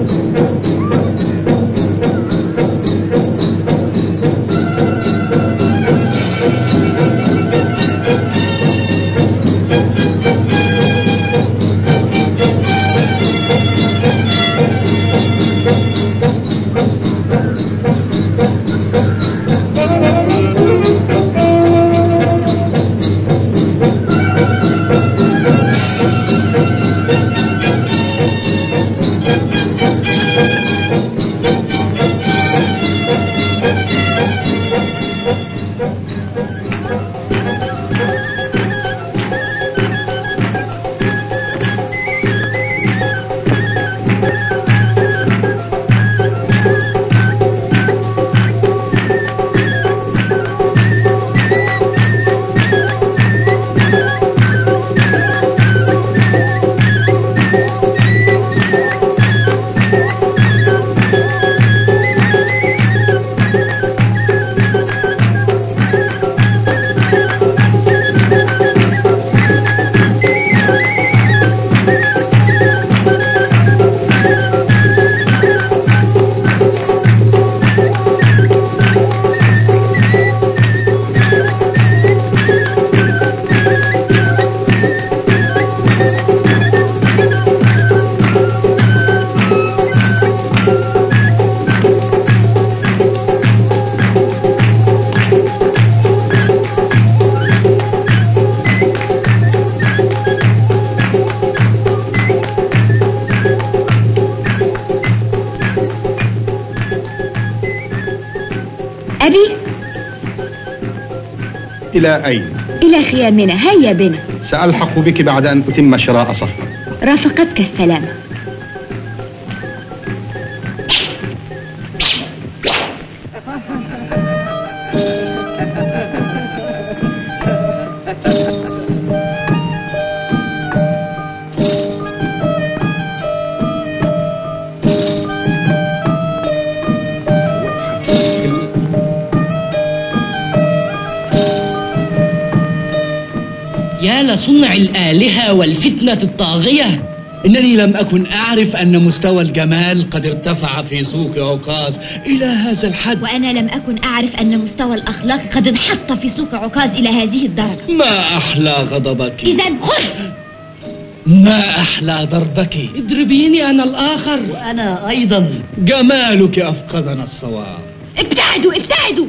أبي؟ إلى أين؟ إلى خيامنا، هيا بنا. سألحق بك بعد أن أتم شراء صفقة. رافقتك السلامة. يا لصنع الآلهة والفتنة الطاغية، إنني لم أكن أعرف أن مستوى الجمال قد ارتفع في سوق عكاظ إلى هذا الحد. وأنا لم أكن أعرف أن مستوى الأخلاق قد انحط في سوق عكاظ إلى هذه الدرجة. ما أحلى غضبك. إذا خذ. ما أحلى ضربك. اضربيني أنا الآخر. وأنا أيضا. جمالك أفقدنا الصواب. ابتعدوا ابتعدوا.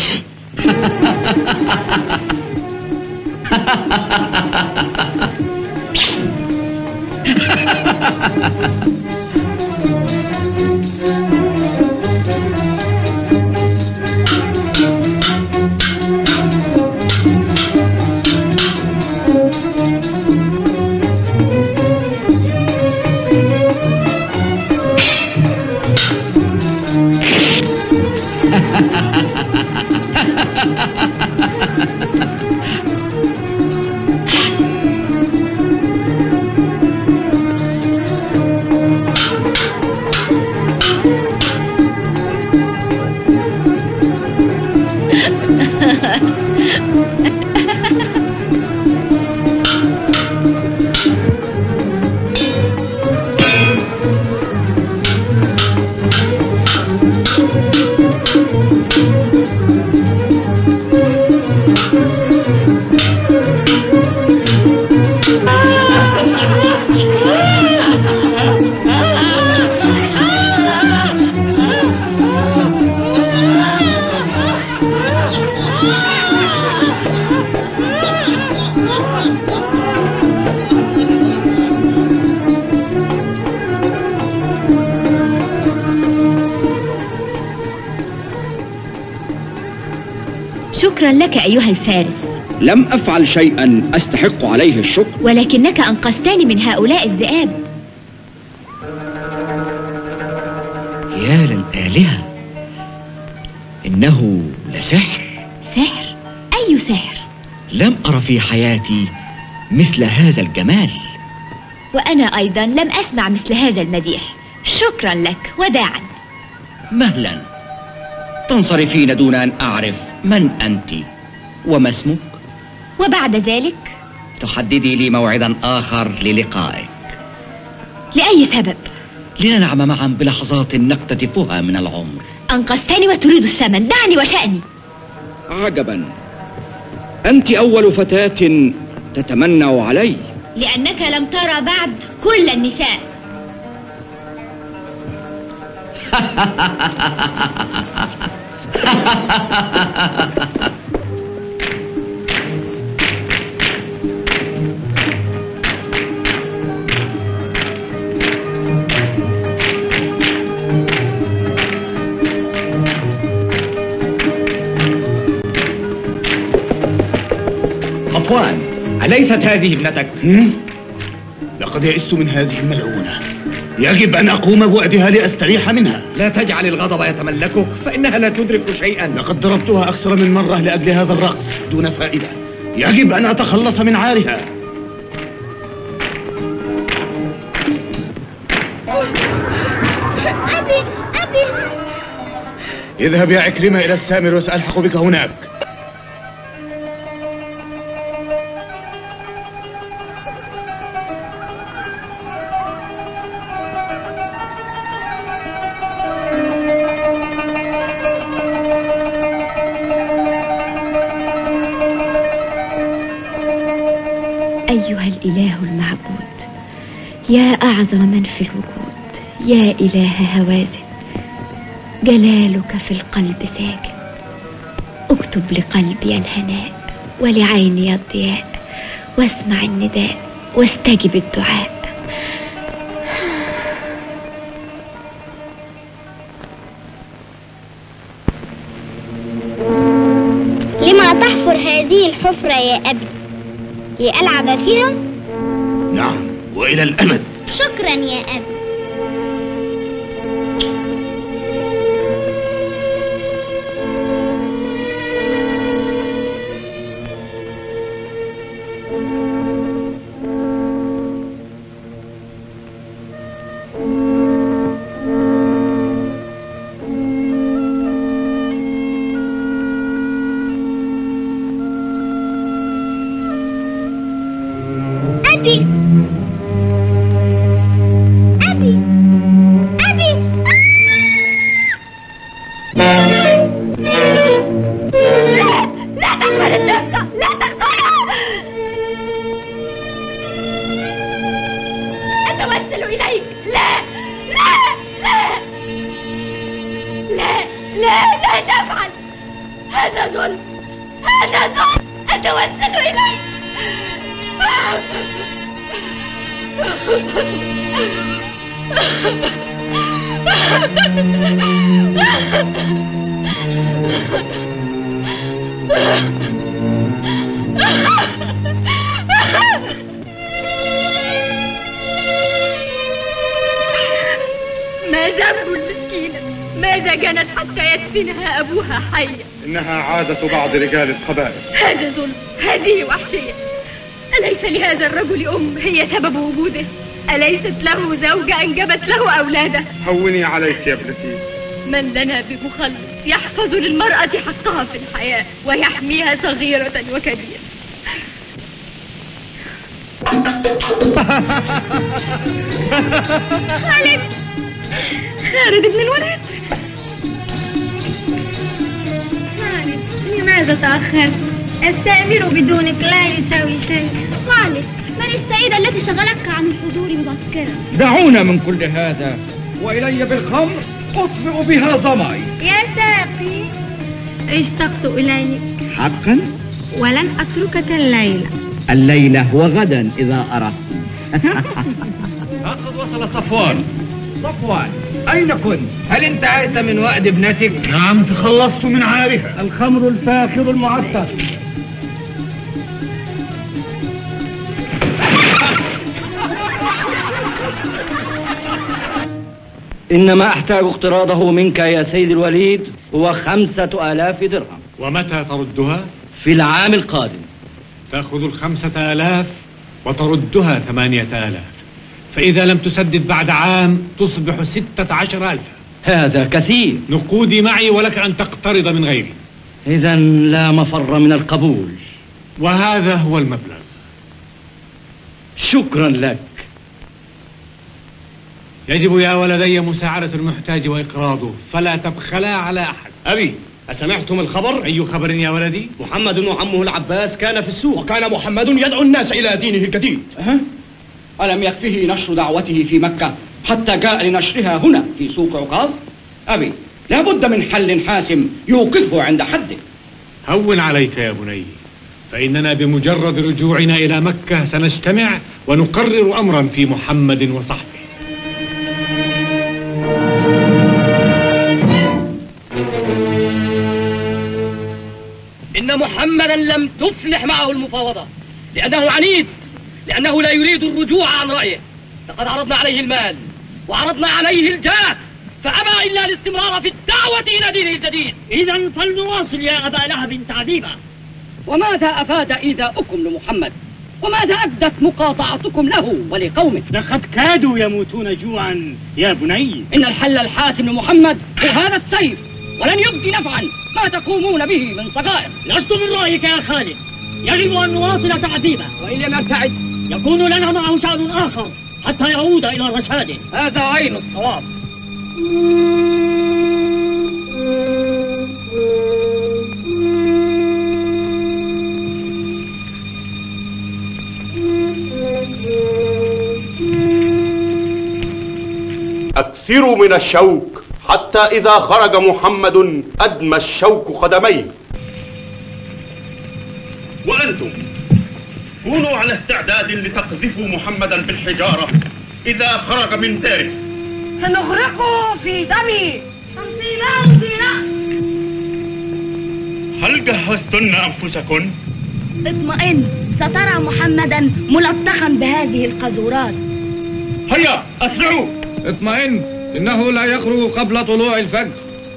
شكرا لك أيها الفارس. لم أفعل شيئا أستحق عليه الشكر، ولكنك أنقذتني من هؤلاء الذئاب. يا للآلهة، إنه لسحر. سحر؟ أي سحر؟ لم أرى في حياتي مثل هذا الجمال. وأنا أيضا لم أسمع مثل هذا المديح. شكرا لك، وداعا. مهلا. تنصرفين دون أن أعرف من أنت وما اسمك؟ وبعد ذلك تحددي لي موعدا آخر للقائك. لأي سبب؟ لننعم معا بلحظات نقتطفها من العمر. أنقذتني وتريد الثمن، دعني وشأني. عجبا، أنت أول فتاة تتمنى علي. لأنك لم ترى بعد كل النساء. صفوان، أليست هذه ابنتك؟ لقد يئست من هذه الملعونة. يجب أن أقوم بوأدها لأستريح منها. لا تجعل الغضب يتملكك، فإنها لا تدرك شيئا. لقد ضربتها أكثر من مرة لأجل هذا الرقص دون فائدة. يجب أن أتخلص من عارها. أبي اذهب يا عكرمة إلى السامر وسألحق بك هناك. أيها الإله المعبود، يا أعظم من في الوجود، يا إله هوازن، جلالك في القلب ساكن. اكتب لقلبي الهناء ولعيني الضياء، واسمع النداء واستجب الدعاء. لما تحفر هذه الحفرة يا أبي؟ لألعب فيها؟ نعم، وإلى الأبد. شكرا يا أبي. أبي أبي أبي لا تقبل الدقة، لا تقبلها. أتوسل إليك. لا لا لا لا لا لا تفعل. هذا ظلم، هذا ظلم. أتوسل إليك. ماذا أبو المسكينة؟ ماذا جنت حتى يدفنها أبوها حيا؟ إنها عادة بعض رجال القبائل. هذا ظلم، هذه وحشية. أليس لهذا الرجل أم هي سبب وجوده؟ أليست له زوجة أنجبت له أولاده؟ هوني عليك يا ابنتي. من لنا بمخلص يحفظ للمرأة حقها في الحياة ويحميها صغيرة وكبيرة. خالد، خالد ابن الوليد. خالد، لماذا تأخرت؟ السامر بدونك لا يساوي شيء. خالد، من السيدة التي شغلتك عن الحضور مبكرا؟ دعونا من كل هذا وإلي بالخمر أطفئ بها ظمأي. يا ساقي، اشتقت إليك حقا؟ ولن أتركك الليلة. الليلة وغدا إذا أردت. لقد وصل صفوان. صفوان، أين كنت؟ هل انتهيت من وأد ابنتك؟ نعم، تخلصت من عارها. الخمر الفاخر المعطر. إنما أحتاج اقتراضه منك يا سيد الوليد هو 5000 درهم. ومتى تردها؟ في العام القادم. تأخذ 5000 وتردها 8000، فإذا لم تسدد بعد عام تصبح 16,000. هذا كثير. نقودي معي ولك أن تقترض من غيري. إذا لا مفر من القبول. وهذا هو المبلغ. شكرا لك. يجب يا ولدي مساعدة المحتاج وإقراضه، فلا تبخلا على أحد. أبي، أسمعتم الخبر؟ أي خبر يا ولدي؟ محمد وعمه العباس كان في السوق، وكان محمد يدعو الناس إلى دينه الجديد. ألم يكفه نشر دعوته في مكة حتى جاء لنشرها هنا في سوق عكاظ؟ أبي، لا بد من حل حاسم يوقفه عند حده. هون عليك يا بني، فإننا بمجرد رجوعنا إلى مكة سنجتمع ونقرر أمرا في محمد وصحبه. إن محمدا لم تفلح معه المفاوضة، لأنه عنيد، لأنه لا يريد الرجوع عن رأيه. لقد عرضنا عليه المال وعرضنا عليه الجاه، فأبى إلا الاستمرار في الدعوة إلى دينه الجديد. إذا فلنواصل يا أبا لهب تعذيبا. وماذا أفاد إيذاؤكم لمحمد؟ وماذا أفدت مقاطعتكم له ولقومه؟ لقد كادوا يموتون جوعا يا بني. إن الحل الحاسم لمحمد هو هذا السيف، ولن يبدي نفعا ما تقومون به من صغائر. لست من رأيك يا خالد، يجب أن نواصل تعذيبه، وإن لم يرتعد يكون لنا معه شأن آخر حتى يعود إلى رشاده. هذا عين الصواب. أكثروا من الشوك حتى إذا خرج محمد أدمى الشوك قدميه. وأنتم كونوا على استعداد لتقذفوا محمدا بالحجارة إذا خرج من داره. سنغرقه في دمه. هل جهزتن أنفسكن؟ اطمئن، سترى محمدا ملطخا بهذه القذورات. هيا أسرعوا. اطمئن، إنه لا يخرج قبل طلوع الفجر.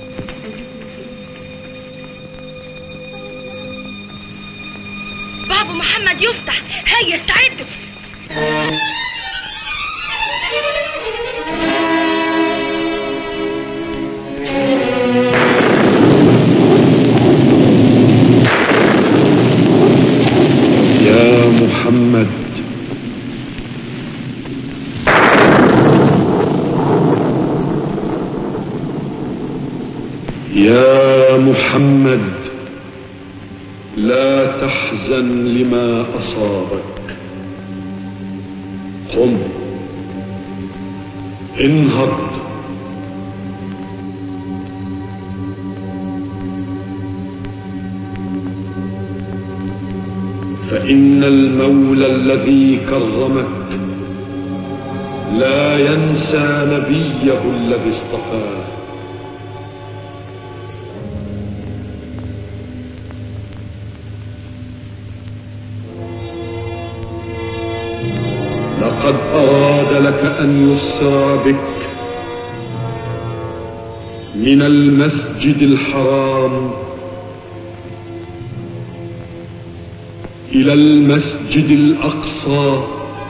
باب محمد يفتح، هيا استعدوا. يا محمد، يا محمد، لا تحزن لما أصابك. قم، انهض. فإن المولى الذي كرمك لا ينسى نبيه الذي اصطفاه. لقد أراد لك أن يسرى بك من المسجد الحرام إلى المسجد الأقصى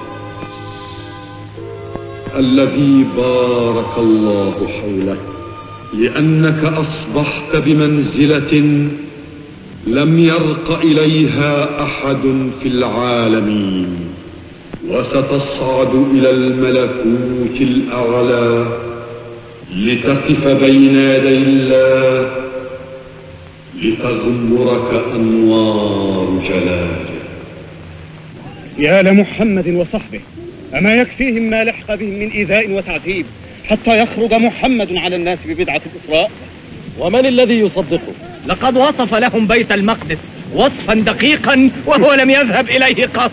الذي بارك الله حوله، لأنك أصبحت بمنزلة لم يرق إليها أحد في العالمين، وستصعد إلى الملكوت الأعلى لتقف بين يدي الله لتغمرك أنوار جلاله. يا لمحمد وصحبه، أما يكفيهم ما لحق بهم من إيذاء وتعذيب حتى يخرج محمد على الناس ببدعة الإسراء؟ ومن الذي يصدقه؟ لقد وصف لهم بيت المقدس وصفا دقيقا وهو لم يذهب إليه قط.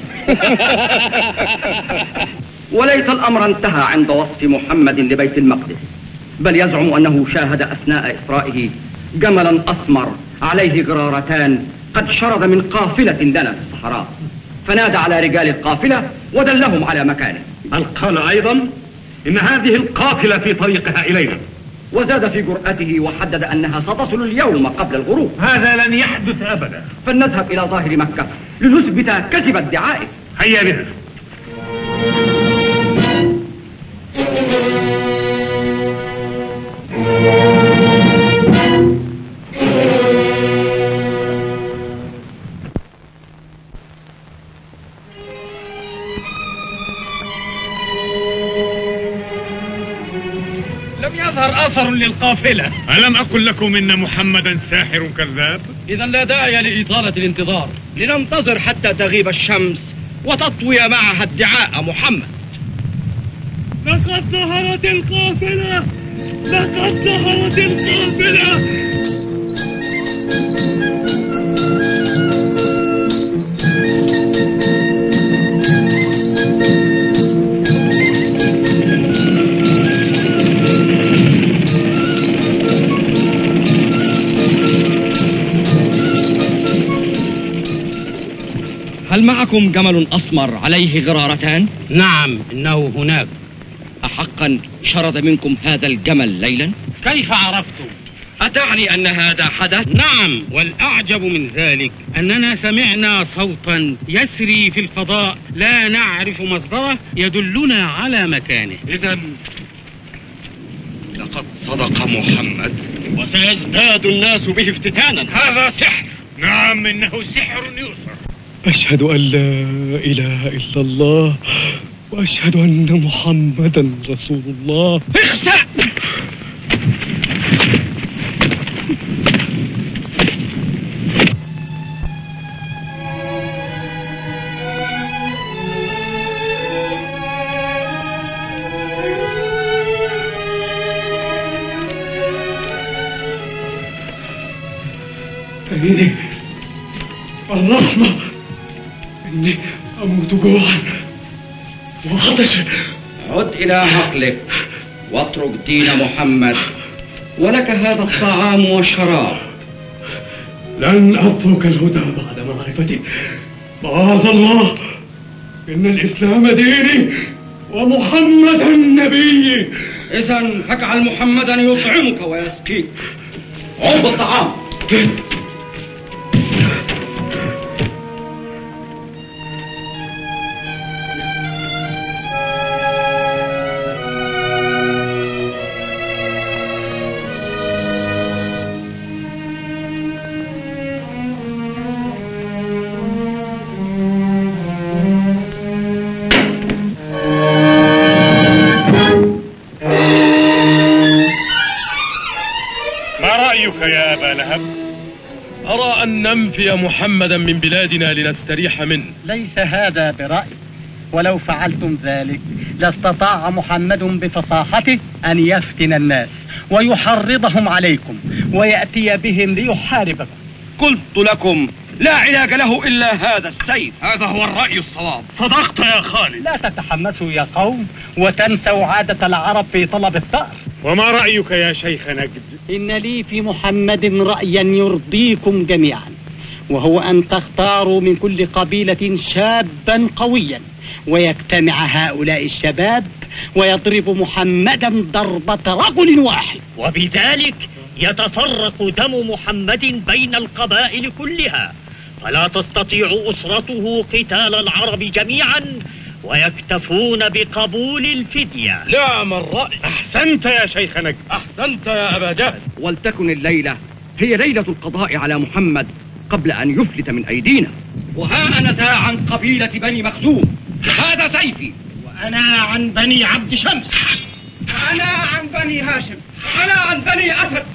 وليت الأمر انتهى عند وصف محمد لبيت المقدس، بل يزعم أنه شاهد أثناء إسرائه جملا أسمر عليه غرارتان قد شرد من قافلة دنا في الصحراء، فنادى على رجال القافلة ودلهم على مكانه. بل قال أيضا إن هذه القافلة في طريقها إلينا، وزاد في جرأته وحدد أنها ستصل اليوم قبل الغروب. هذا لن يحدث أبدا. فلنذهب إلى ظاهر مكة لنثبت كذب ادعائه. هيا بنا. نفر للقافلة. ألم أقل لكم إن محمدا ساحر كذاب؟ إذا لا داعي لإطالة الانتظار، لننتظر حتى تغيب الشمس وتطوي معها ادعاء محمد. لقد ظهرت القافلة، لقد ظهرت القافلة. هل معكم جمل أسمر عليه غرارتان؟ نعم، إنه هناك. أحقا شرد منكم هذا الجمل ليلا؟ كيف عرفتم؟ أتعني أن هذا حدث؟ نعم، والأعجب من ذلك أننا سمعنا صوتا يسري في الفضاء لا نعرف مصدره يدلنا على مكانه. إذا لقد صدق محمد، وسيزداد الناس به افتتانا. هذا سحر. نعم، إنه سحر يؤثر. أشهد أن لا إله إلا الله وأشهد أن محمدا رسول الله. اخسأ! إني الرحمة، إني أموت جوعا وعطشا. عد إلى عقلك واترك دين محمد، ولك هذا الطعام والشراب. لن أترك الهدى بعد معرفتي. معاذ الله، إن الإسلام ديني ومحمدا نبيي. إذا فاجعل محمدا يطعمك ويسقيك. عب الطعام. يا أبا لهب؟ أرى أن ننفي محمدا من بلادنا لنستريح منه. ليس هذا برأي، ولو فعلتم ذلك لاستطاع محمد بفصاحته أن يفتن الناس ويحرضهم عليكم ويأتي بهم ليحاربكم. قلت لكم لا علاج له إلا هذا السيف. هذا هو الرأي الصواب. صدقت يا خالد. لا تتحمسوا يا قوم وتنسوا عادة العرب في طلب الثأر. وما رأيك يا شيخ نجد؟ إن لي في محمد رأيا يرضيكم جميعا، وهو أن تختاروا من كل قبيلة شابا قويا، ويجتمع هؤلاء الشباب ويضرب محمدا ضربة رجل واحد، وبذلك يتفرق دم محمد بين القبائل كلها، فلا تستطيع أسرته قتال العرب جميعا ويكتفون بقبول الفدية. نعم الرأي. أحسنت يا شيخ نجد. أحسنت يا أبا جهل. ولتكن الليلة هي ليلة القضاء على محمد قبل أن يفلت من أيدينا. وها أنا ذا عن قبيلة بني مخزوم، هذا سيفي. وأنا عن بني عبد شمس. وأنا عن بني هاشم. وأنا عن بني أسد.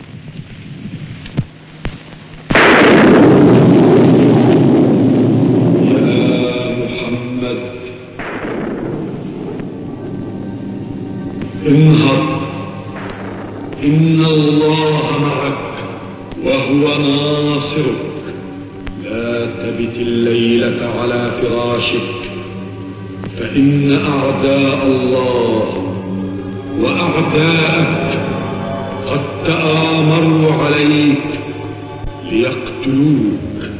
انهض، إن الله معك وهو ناصرك. لا تبت الليلة على فراشك، فإن أعداء الله وأعداءك قد تآمروا عليك ليقتلوك.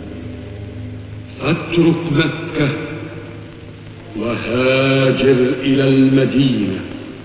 فاترك مكة وهاجر إلى المدينة.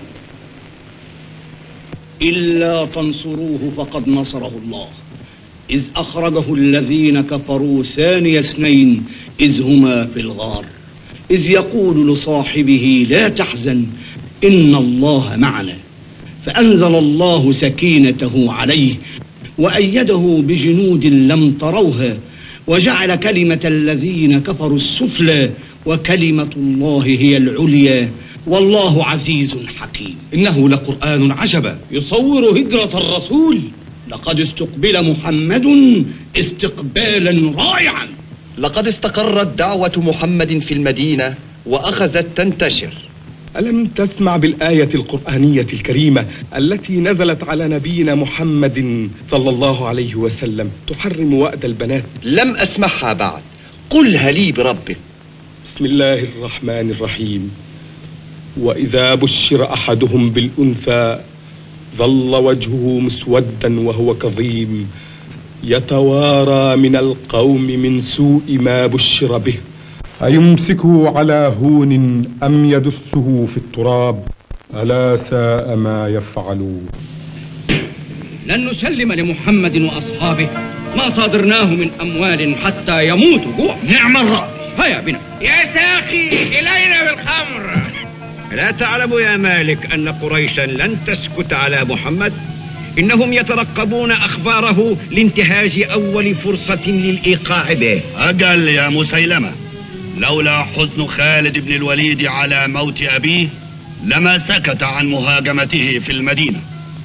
إلا تنصروه فقد نصره الله، إذ أخرجه الذين كفروا ثاني اثنين إذ هما في الغار، إذ يقول لصاحبه لا تحزن إن الله معنا، فأنزل الله سكينته عليه وأيده بجنود لم تروها، وجعل كلمة الذين كفروا السفلى وكلمة الله هي العليا، والله عزيز حكيم. إنه لقرآن عجبا يصور هجرة الرسول. لقد استقبل محمد استقبالا رائعا. لقد استقرت دعوة محمد في المدينة وأخذت تنتشر. ألم تسمع بالآية القرآنية الكريمة التي نزلت على نبينا محمد صلى الله عليه وسلم تحرم وأد البنات؟ لم أسمعها بعد، قلها لي بربك. بسم الله الرحمن الرحيم. وإذا بشر أحدهم بالأنثى ظل وجهه مسودا وهو كظيم يتوارى من القوم من سوء ما بشر به أيمسكه على هون أم يدسه في التراب ألا ساء ما يفعلون. لن نسلم لمحمد وأصحابه ما صادرناه من أموال حتى يموتوا جوع. نعم الرأي. هيا بنا يا ساقي إلينا بالخمر. لا تعلم يا مالك أن قريشا لن تسكت على محمد؟ إنهم يترقبون أخباره لانتهاز أول فرصة للإيقاع به. أجل يا مسيلمة، لولا حزن خالد بن الوليد على موت أبيه لما سكت عن مهاجمته في المدينة.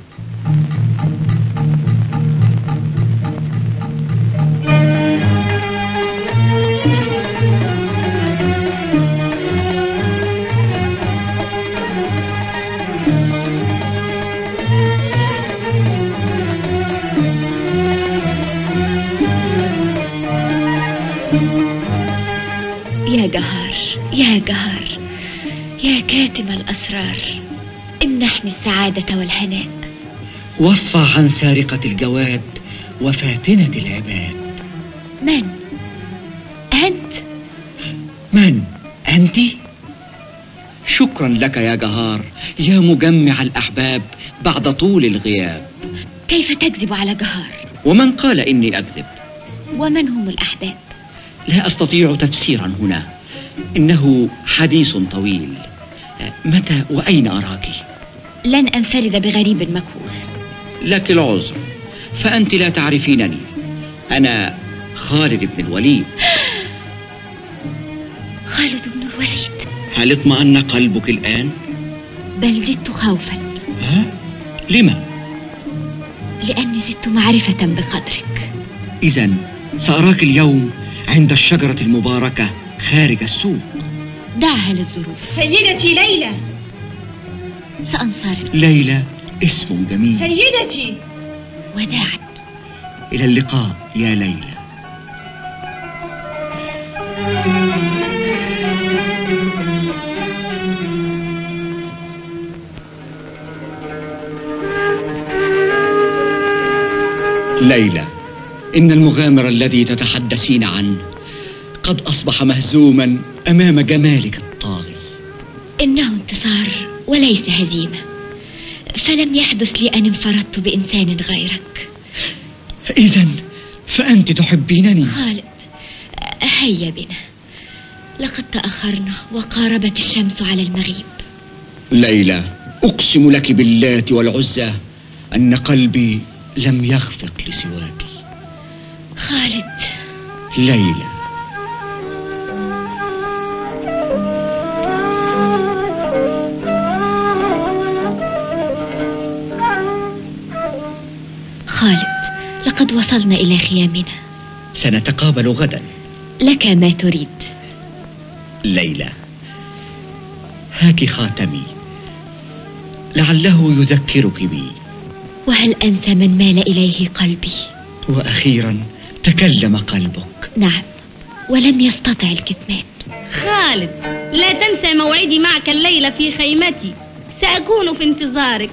يا جهار يا جهار يا كاتم الأسرار، امنحني السعادة والهناء. واصفى عن سارقة الجواد وفاتنة العباد. من؟ أنت؟ من؟ أنت؟ شكرا لك يا جهار يا مجمع الأحباب بعد طول الغياب. كيف تكذب على جهار؟ ومن قال إني أكذب؟ ومن هم الأحباب؟ لا أستطيع تفسيرا هنا، إنه حديث طويل. متى وأين أراك؟ لن أنفرد بغريب مكهول. لك العذر، فأنت لا تعرفينني. أنا خالد بن الوليد. خالد بن الوليد. هل اطمأن قلبك الآن؟ بل زدت خوفا. ها؟ لما؟ لأني زدت معرفة بقدرك. إذن سأراك اليوم عند الشجرة المباركة خارج السوق. دعها للظروف. سيدتي ليلى. سأنصرف. ليلى اسم جميل. سيدتي. وداعا. إلى اللقاء يا ليلى. ليلى، إن المغامر الذي تتحدثين عنه قد أصبح مهزوما أمام جمالك الطاغي. إنه انتصار وليس هزيمة، فلم يحدث لي أن انفردت بإنسان غيرك. إذن فأنت تحبينني؟ خالد، هيا بنا، لقد تأخرنا وقاربت الشمس على المغيب. ليلى، أقسم لك باللات والعزى أن قلبي لم يخفق لسواك. خالد. ليلى. خالد، لقد وصلنا إلى خيامنا. سنتقابل غدا. لك ما تريد. ليلى، هاك خاتمي لعله يذكرك بي. وهل أنت من مال إليه قلبي؟ وأخيرا تكلم قلبك. نعم، ولم يستطع الكتمان. خالد، لا تنسى موعدي معك الليلة في خيمتي، سأكون في انتظارك.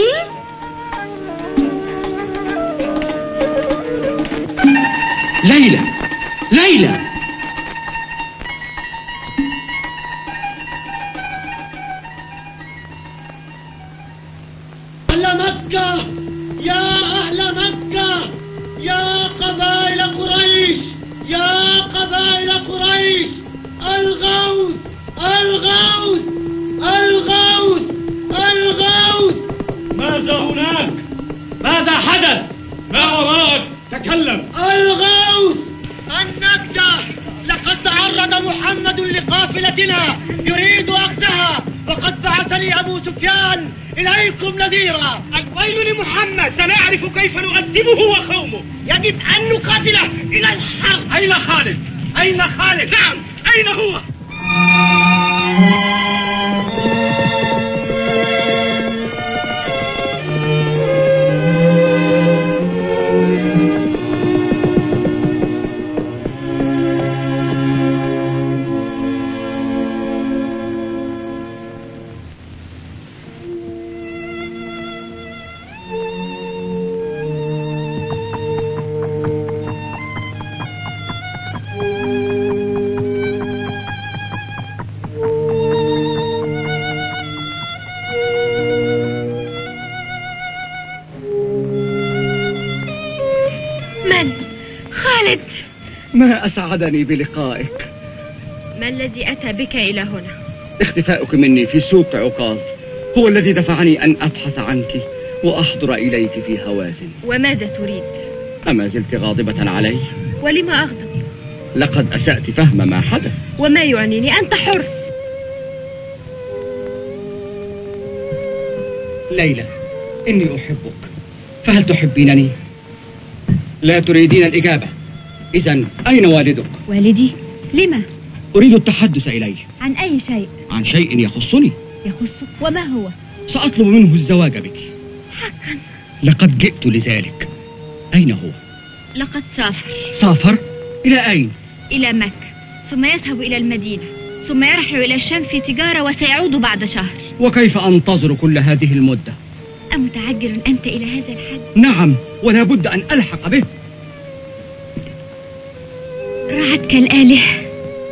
ليلى، ليلى. أهل مكة، يا أهل مكة، يا قبائل قريش، يا قبائل قريش، الغوث الغوث الغوث الغوث. ماذا هناك؟ ماذا حدث؟ ما وراءك؟ تكلم. الغوث، النجدة، لقد تعرض محمد لقافلتنا يريد أخذها فقد بعثني أبو سفيان إليكم نذيرا. الويل لمحمد، سنعرف كيف نؤدبه وقومه. يجب أن نقاتله إلى الحرب. أين خالد؟ أين خالد؟ نعم، أين هو؟ ما أسعدني بلقائك. ما الذي أتى بك إلى هنا؟ اختفاؤك مني في سوق عكاظ هو الذي دفعني أن أبحث عنك وأحضر إليك في هوازن. وماذا تريد؟ أما زلت غاضبة علي؟ ولما أغضب؟ لقد أسأت فهم ما حدث. وما يعنيني؟ أنت حر. ليلى، إني أحبك، فهل تحبينني؟ لا تريدين الإجابة. إذن أين والدك؟ والدي؟ لما؟ أريد التحدث إليه. عن أي شيء؟ عن شيء يخصني. يخصك؟ وما هو؟ سأطلب منه الزواج بك. حقا؟ لقد جئت لذلك. أين هو؟ لقد سافر. سافر؟ إلى أين؟ إلى مكة، ثم يذهب إلى المدينة، ثم يرحل إلى الشام في تجارة وسيعود بعد شهر. وكيف أنتظر كل هذه المدة؟ أمتعجل أنت إلى هذا الحد؟ نعم، ولا بد أن ألحق به. رعتك الآلهة.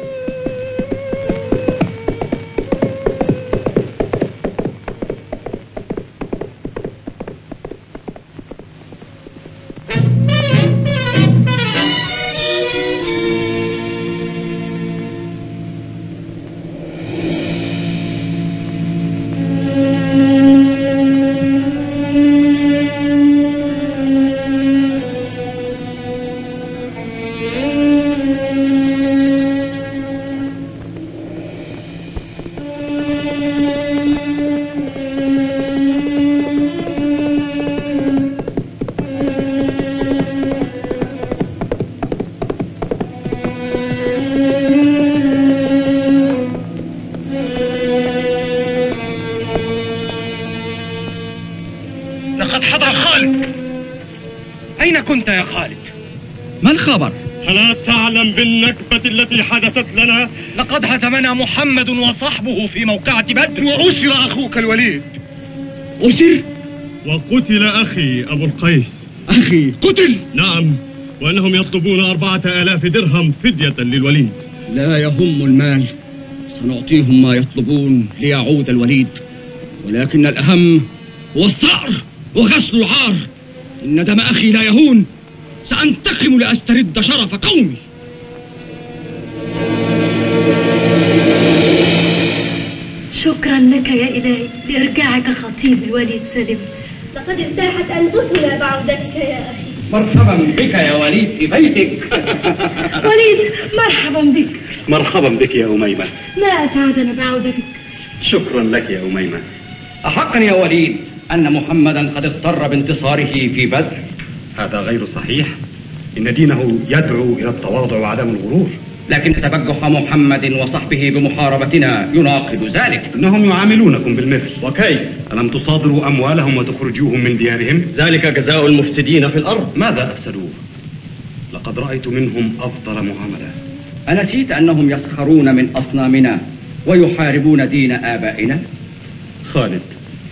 لقد حضر خالد. أين كنت يا خالد؟ ما الخبر؟ ألا تعلم بالنكبة التي حدثت لنا؟ لقد هزمنا محمد وصحبه في موقعة بدر، وأسر أخوك الوليد. أسر؟ وقتل أخي أبو القيس. أخي قتل؟ نعم، وأنهم يطلبون 4000 درهم فدية للوليد. لا يهم المال، سنعطيهم ما يطلبون ليعود الوليد، ولكن الأهم هو الثأر وغسل العار. إن دم أخي لا يهون، سأنتقم لأسترد شرف قومي. شكرا لك يا إلهي لإرجاعك خطيب الوليد سلم. لقد ارتاحت أنفسنا بعودتك يا أخي. مرحبا بك يا وليد في بيتك. وليد، مرحبا بك. مرحبا بك يا أميمة. ما أسعدنا بعودتك. شكرا لك يا أميمة. أحقا يا وليد أن محمدا قد اضطر بانتصاره في بدر؟ هذا غير صحيح، إن دينه يدعو إلى التواضع وعدم الغرور. لكن تبجح محمد وصحبه بمحاربتنا يناقض ذلك. إنهم يعاملونكم بالمثل. وكيف؟ ألم تصادروا أموالهم وتخرجوهم من ديارهم؟ ذلك جزاء المفسدين في الأرض. ماذا أفسدوه؟ لقد رأيت منهم أفضل معاملة. أنسيت أنهم يسخرون من أصنامنا ويحاربون دين آبائنا؟ خالد،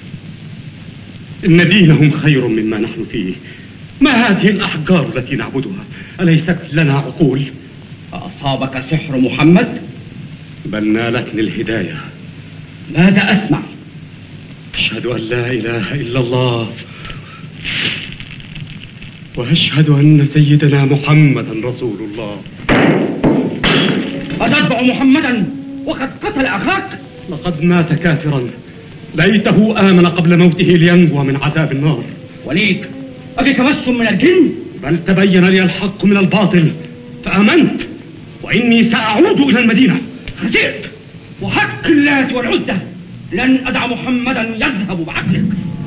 إن دينهم خير مما نحن فيه. ما هذه الأحجار التي نعبدها؟ أليست لنا عقول؟ أصابك سحر محمد؟ بل نالتني الهداية. ماذا أسمع؟ أشهد أن لا إله إلا الله، وأشهد أن سيدنا محمدا رسول الله. أتتبع محمدا وقد قتل أخاك؟ لقد مات كافرا، ليته آمن قبل موته لينجو من عذاب النار. وليد، أبيك مس من الجن؟ بل تبين لي الحق من الباطل فآمنت، وإني سأعود إلى المدينة. خسرت، وحق اللات والعزة لن أدع محمدا يذهب بعقلك.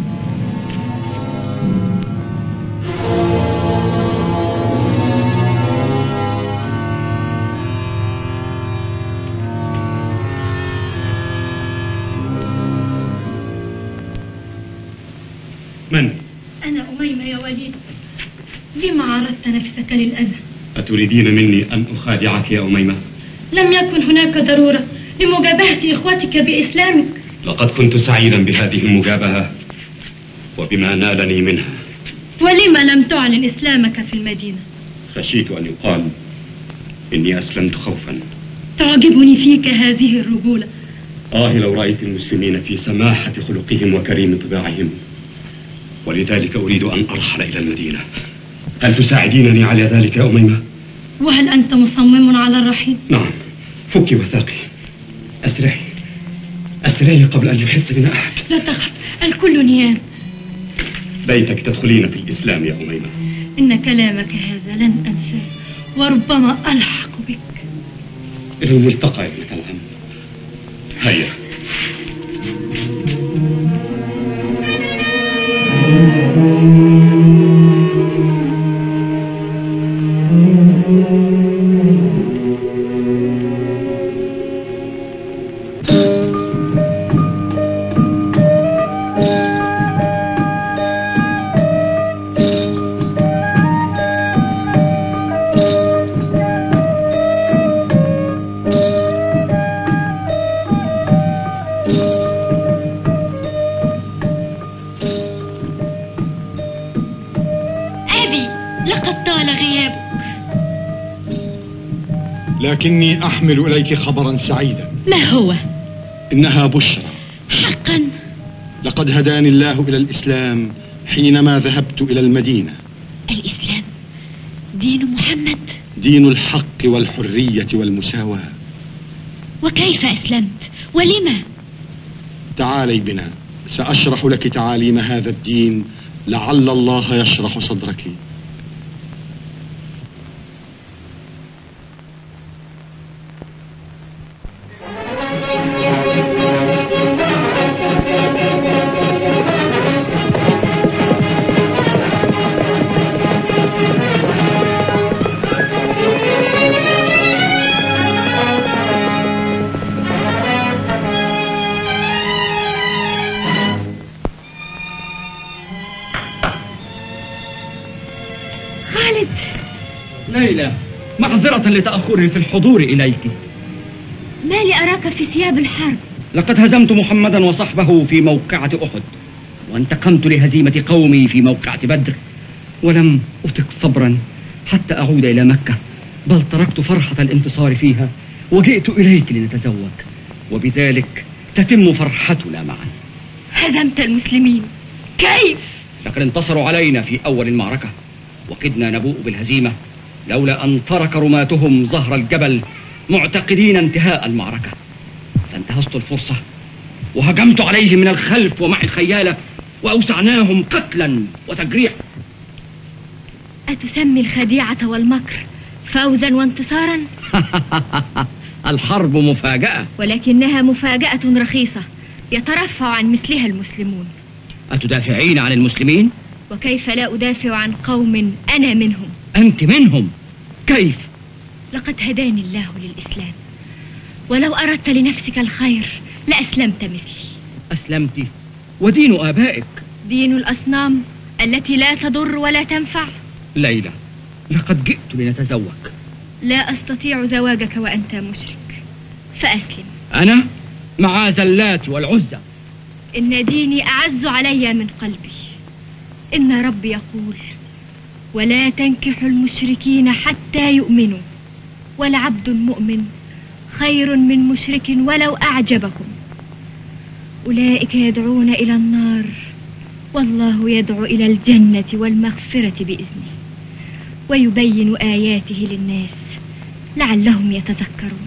من؟ أنا أميمة يا وليد. لما عرضت نفسك للأذى؟ أتريدين مني أن أخادعك يا أميمة؟ لم يكن هناك ضرورة لمجابهة إخوتك بإسلامك. لقد كنت سعيدا بهذه المجابهة وبما نالني منها. ولما لم تعلن إسلامك في المدينة؟ خشيت أن يقال إني أسلمت خوفا. تعجبني فيك هذه الرجولة. لو رأيت المسلمين في سماحة خلقهم وكريم طباعهم، ولذلك أريد أن أرحل إلى المدينة. هل تساعدينني على ذلك يا أميمة؟ وهل أنت مصمم على الرحيل؟ نعم، فكي وثاقي. أسرعي قبل أن يحس بنا أحد. لا تخف، الكل نيام. ليتك تدخلين في الإسلام يا أميمة. إن كلامك هذا لن أنساه، وربما ألحق بك. إلى الملتقى يا ابنة العم. هيا. لكني أحمل إليك خبرا سعيدا. ما هو؟ إنها بشرى. حقا؟ لقد هداني الله إلى الإسلام حينما ذهبت إلى المدينة. الإسلام دين محمد؟ دين الحق والحرية والمساواة. وكيف أسلمت؟ ولما؟ تعالي بنا، سأشرح لك تعاليم هذا الدين، لعل الله يشرح صدرك. ليلى، معذرة لتأخري في الحضور إليك. ما لي أراك في ثياب الحرب؟ لقد هزمت محمدا وصحبه في موقعة أحد، وانتقمت لهزيمة قومي في موقعة بدر، ولم أطق صبرا حتى أعود إلى مكة، بل تركت فرحة الانتصار فيها وجئت إليك لنتزوج، وبذلك تتم فرحتنا معا. هزمت المسلمين؟ كيف؟ لقد انتصروا علينا في أول المعركة، وكدنا نبوء بالهزيمة لولا أن ترك رماتهم ظهر الجبل معتقدين انتهاء المعركة. فانتهزت الفرصة وهجمت عليهم من الخلف ومع الخيالة، وأوسعناهم قتلا وتجريحا. أتسمي الخديعة والمكر فوزا وانتصارا؟ الحرب مفاجأة، ولكنها مفاجأة رخيصة يترفع عن مثلها المسلمون. أتدافعين عن المسلمين؟ وكيف لا أدافع عن قوم أنا منهم؟ أنت منهم؟ كيف؟ لقد هداني الله للإسلام، ولو أردت لنفسك الخير لأسلمت مثلي. أسلمت؟ ودين آبائك؟ دين الأصنام التي لا تضر ولا تنفع. ليلى، لقد جئت لنتزوج. لا أستطيع زواجك وأنت مشرك، فأسلم. أنا؟ مع زلات والعزى. إن ديني أعز علي من قلبي. إن ربي يقول: ولا تنكحوا المشركين حتى يؤمنوا، ولعبد مؤمن خير من مشرك ولو أعجبكم. أولئك يدعون إلى النار، والله يدعو إلى الجنة والمغفرة بإذنه، ويبين آياته للناس لعلهم يتذكرون.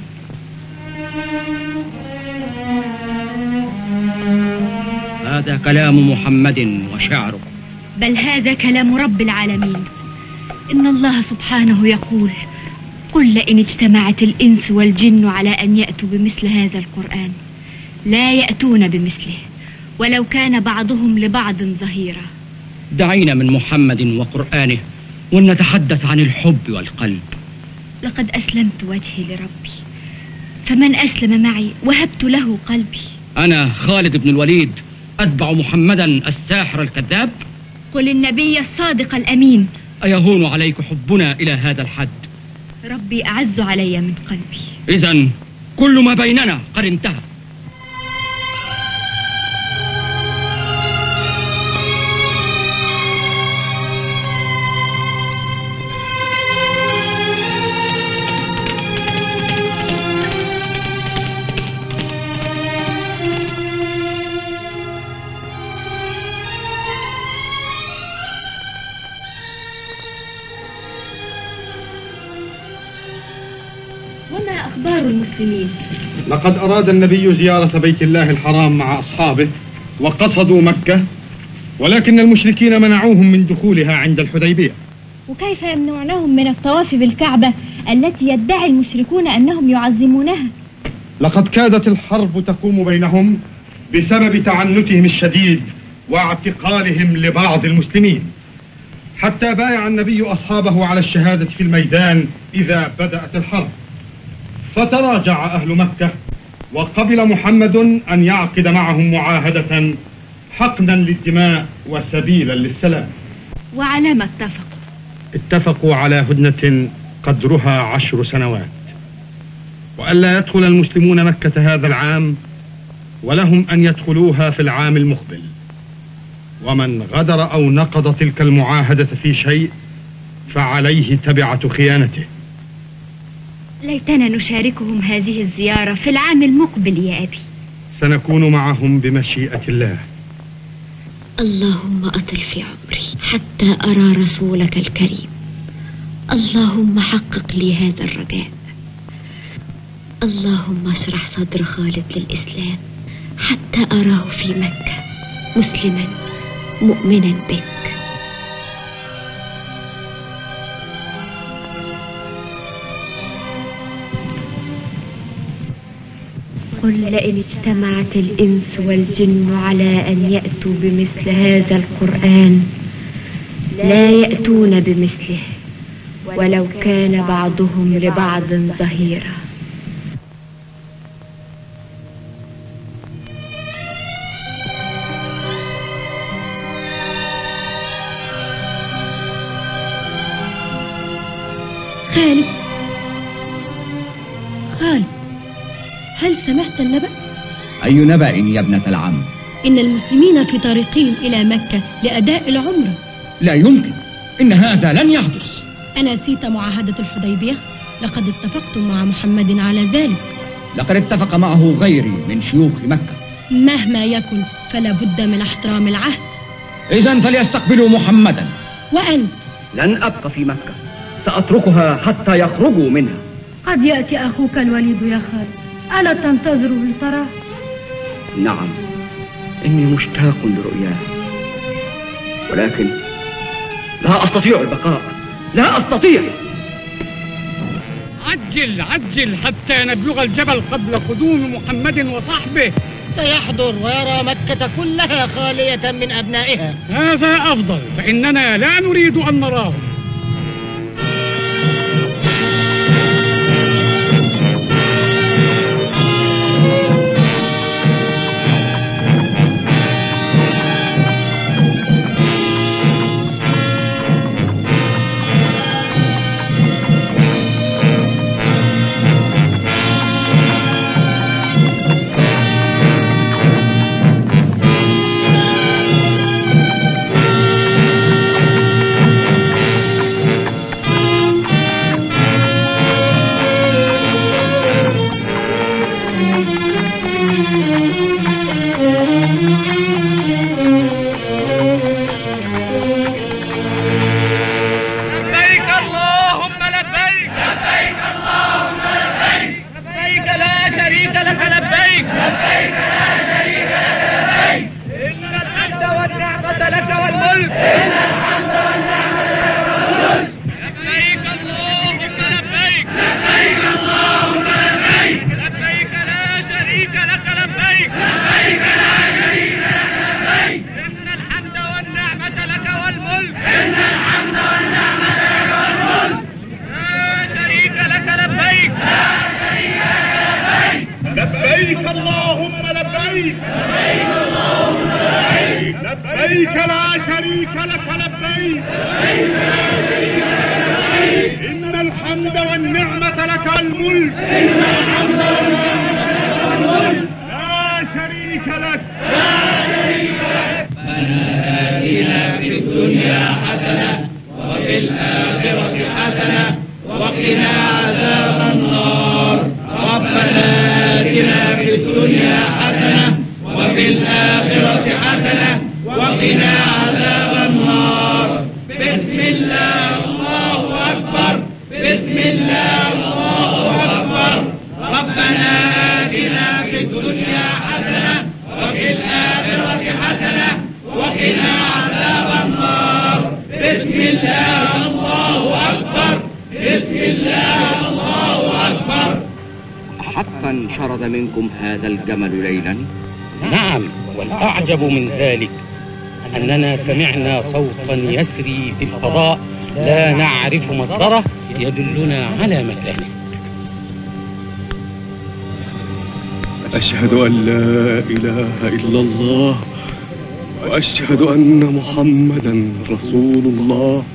هذا كلام محمد وشعره. بل هذا كلام رب العالمين. إن الله سبحانه يقول: قل لئن اجتمعت الإنس والجن على أن يأتوا بمثل هذا القرآن لا يأتون بمثله ولو كان بعضهم لبعض ظهيرا. دعينا من محمد وقرآنه ونتحدث عن الحب والقلب. لقد أسلمت وجهي لربي، فمن أسلم معي وهبت له قلبي. أنا خالد بن الوليد أتبع محمدا الساحر الكذاب؟ قل النبي الصادق الأمين. أيهون عليك حبنا إلى هذا الحد؟ ربي أعز علي من قلبي. إذن كل ما بيننا قد انتهى. وما أخبار المسلمين؟ لقد أراد النبي زيارة بيت الله الحرام مع أصحابه وقصدوا مكة، ولكن المشركين منعوهم من دخولها عند الحديبية. وكيف يمنعونهم من الطواف بالكعبة التي يدعي المشركون أنهم يعظمونها؟ لقد كادت الحرب تقوم بينهم بسبب تعنتهم الشديد واعتقالهم لبعض المسلمين، حتى بايع النبي أصحابه على الشهادة في الميدان إذا بدأت الحرب. فتراجع أهل مكة، وقبل محمد أن يعقد معهم معاهدة حقنا للدماء وسبيلا للسلام. وعلى ما اتفقوا؟ اتفقوا على هدنة قدرها 10 سنوات، وألا يدخل المسلمون مكة هذا العام، ولهم أن يدخلوها في العام المقبل. ومن غدر أو نقض تلك المعاهدة في شيء فعليه تبعة خيانته. ليتنا نشاركهم هذه الزيارة في العام المقبل يا أبي. سنكون معهم بمشيئة الله. اللهم أطل في عمري حتى أرى رسولك الكريم. اللهم حقق لي هذا الرجاء. اللهم اشرح صدر خالد للإسلام حتى أراه في مكة مسلما مؤمنا بك. قل لئن اجتمعت الإنس والجن على أن يأتوا بمثل هذا القرآن لا يأتون بمثله ولو كان بعضهم لبعض ظهيرا. خالد هل سمعت النبأ؟ أي نبأ يا ابنة العم؟ إن المسلمين في طريقهم إلى مكة لأداء العمرة. لا يمكن، إن هذا لن يحدث. أنسيت معاهدة الحديبية؟ لقد اتفقتم مع محمد على ذلك. لقد اتفق معه غيري من شيوخ مكة. مهما يكن فلا بد من احترام العهد. إذن فليستقبلوا محمدا. وأنت؟ لن أبقى في مكة، سأتركها حتى يخرجوا منها. قد يأتي أخوك الوليد يا خالد، ألا تنتظره لتراه؟ نعم، إني مشتاق لرؤياه، ولكن لا أستطيع البقاء، لا أستطيع. عجل حتى نبلغ الجبل قبل قدوم محمد وصحبه. سيحضر ويرى مكة كلها خالية من أبنائها. هذا أفضل، فإننا لا نريد أن نراهم. الحمد والنعمة لك الملك. إن الحمد والنعمة لا شريك لك. آتنا في الدنيا حسنة وفي الآخرة حسنة وقنا عذاب النار. ربنا آتنا في الدنيا حسنة وفي الآخرة حسنة وقنا عذاب النار. بسم الله الله أكبر. بسم الله الله أكبر. ربنا آتنا في الدنيا حسنة وفي الآخرة حسنة وقنا عذاب النار. بسم الله الله أكبر. بسم الله الله أكبر. حقا شرد منكم هذا الجمل ليلا؟ نعم، والأعجب من ذلك أننا سمعنا صوتا يسري في الفضاء لا نعرف مصدره يدلنا على مكانه. أشهد أن لا إله إلا الله وأشهد أن محمدا رسول الله.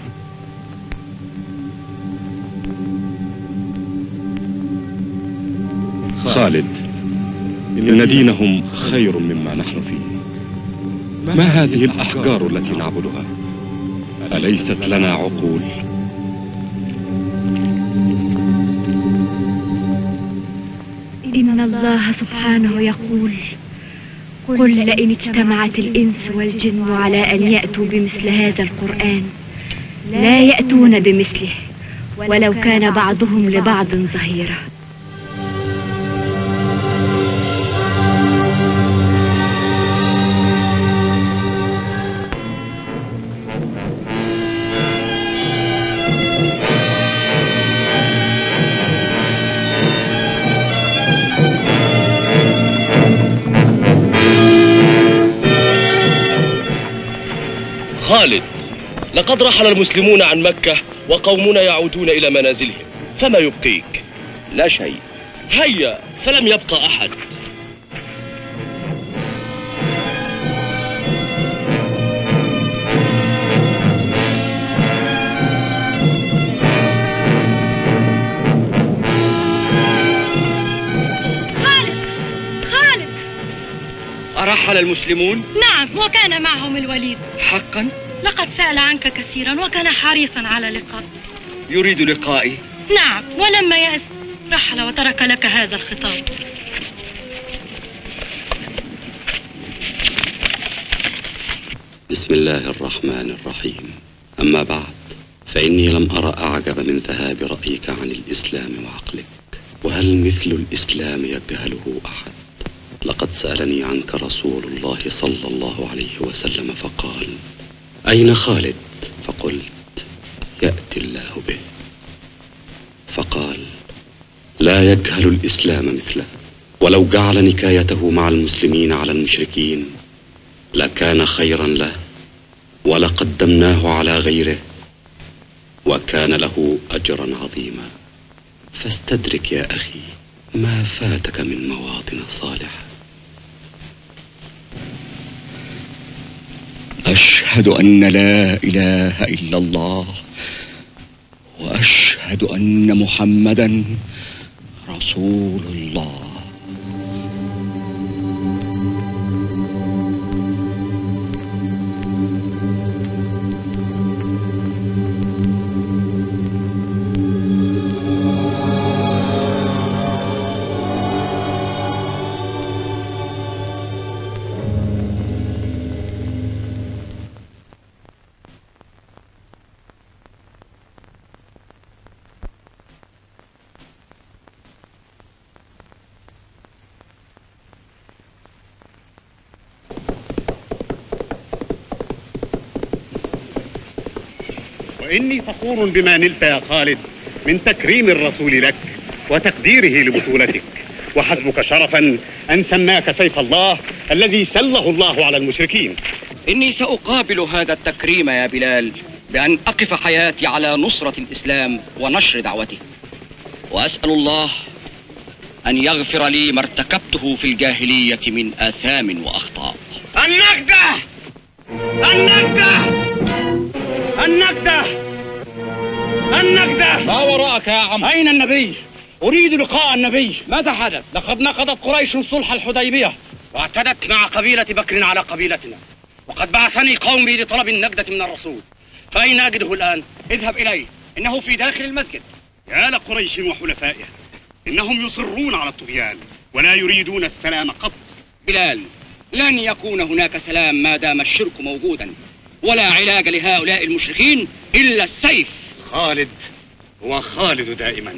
خالد، إن دينهم خير مما نحن فيه. ما هذه الأحجار التي نعبدها؟ أليست لنا عقول؟ إن الله سبحانه يقول: قل لئن اجتمعت الإنس والجن على أن يأتوا بمثل هذا القرآن لا يأتون بمثله ولو كان بعضهم لبعض ظهيرا. خالد، لقد رحل المسلمون عن مكة وقومنا يعودون إلى منازلهم، فما يبقيك؟ لا شيء. هيا، فلم يبقى أحد. أرحل المسلمون؟ نعم، وكان معهم الوليد. حقا؟ لقد سأل عنك كثيرا وكان حريصا على لقائك. يريد لقائي؟ نعم، ولما يأس رحل وترك لك هذا الخطاب. بسم الله الرحمن الرحيم. أما بعد، فإني لم أرى أعجب من ذهاب رأيك عن الإسلام وعقلك. وهل مثل الإسلام يجهله أحد؟ لقد سألني عنك رسول الله صلى الله عليه وسلم فقال: أين خالد؟ فقلت: يأتي الله به. فقال: لا يجهل الإسلام مثله، ولو جعل نكايته مع المسلمين على المشركين لكان خيرا له، ولقدمناه على غيره وكان له أجرا عظيما. فاستدرك يا أخي ما فاتك من مواطن صالحة. أشهد أن لا إله إلا الله وأشهد أن محمدا رسول الله. وإني فخور بما نلت يا خالد من تكريم الرسول لك وتقديره لبطولتك، وحسبك شرفا أن سماك سيف الله الذي سله الله على المشركين. إني سأقابل هذا التكريم يا بلال بأن أقف حياتي على نصرة الإسلام ونشر دعوته، وأسأل الله أن يغفر لي ما ارتكبته في الجاهلية من آثام وأخطاء. النجدة! النجدة! النجدة! النجدة. ما وراءك يا عم؟ أين النبي؟ أريد لقاء النبي. ماذا حدث؟ لقد نقضت قريش صلح الحديبية واعتدت مع قبيلة بكر على قبيلتنا، وقد بعثني قومي لطلب النجدة من الرسول، فأين أجده الآن؟ اذهب إليه، إنه في داخل المسجد. يا لقريش وحلفائه، إنهم يصرون على الطغيان ولا يريدون السلام قط. بلال، لن يكون هناك سلام ما دام الشرك موجودا، ولا علاج لهؤلاء المشركين إلا السيف. خالد هو خالد دائما.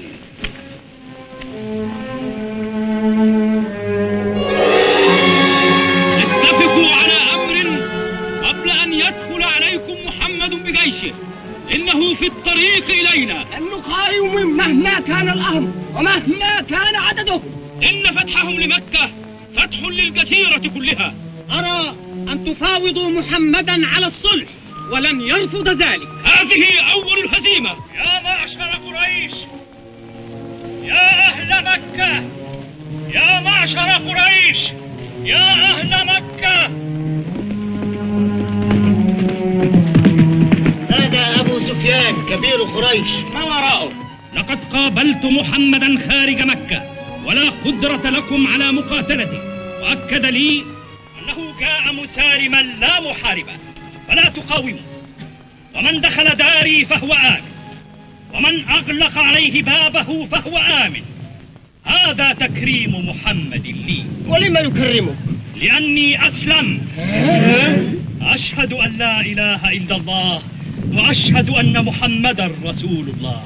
اتفقوا على أمر قبل أن يدخل عليكم محمد بجيشه، إنه في الطريق إلينا. أن نقاوم مهما كان الأمر ومهما كان عدده. إن فتحهم لمكة فتح للجزيرة كلها. أرى أن تفاوضوا محمدا على الصلح ولن يرفض ذلك. هذه أول الهزيمة. يا معشر قريش، يا أهل مكة، يا معشر قريش، يا أهل مكة. هذا أبو سفيان كبير قريش. ما وراءه؟ لقد قابلت محمدا خارج مكة ولا قدرة لكم على مقاتلته، وأكد لي أنه جاء مسالما لا محاربا، فلا تقاوموا. ومن دخل داري فهو آمن، ومن أغلق عليه بابه فهو آمن. هذا تكريم محمد لي. ولما يكرمه؟ لأني أسلم. أشهد أن لا إله إلا الله، وأشهد أن محمدا رسول الله.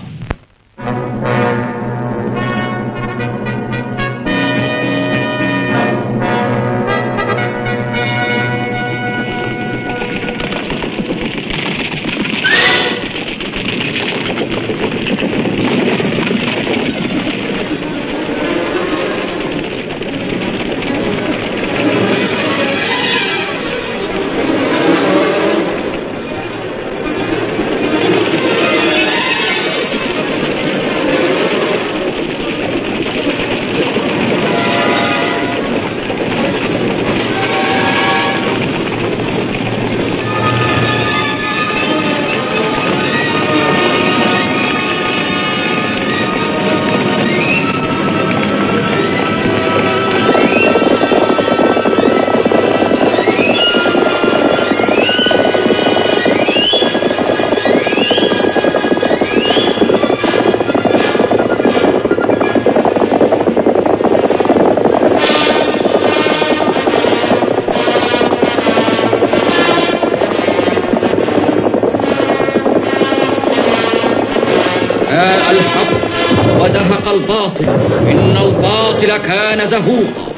وزهق الباطل، إن الباطل كان زهوقا.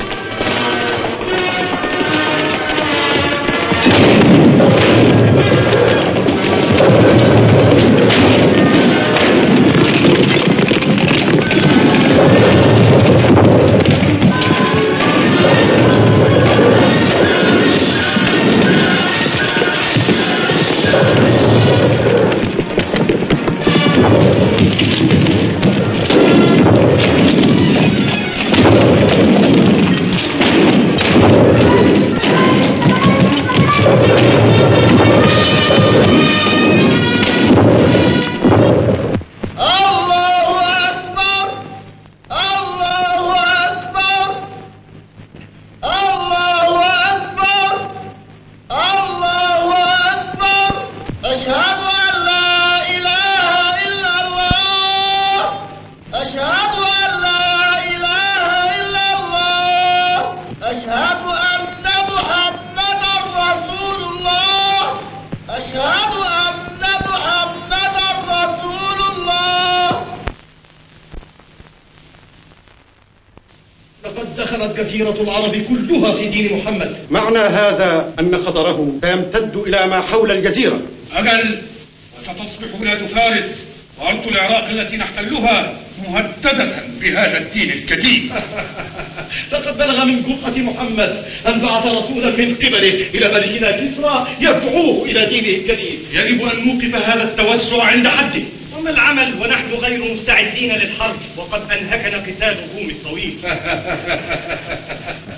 جزيرة العرب كلها في دين محمد. معنى هذا أن خطره سيمتد إلى ما حول الجزيرة. أجل، وستصبح بلاد فارس وأرض العراق التي نحتلها مهددة بهذا الدين الجديد. لقد بلغ من جرأة محمد أن بعث رسولا من قبله إلى ملكنا كسرى يدعوه إلى دينه الجديد. يجب أن نوقف هذا التوسع عند حده. وما العمل ونحن غير مستعدين للحرب وقد أنهكنا قتال الروم الطويل؟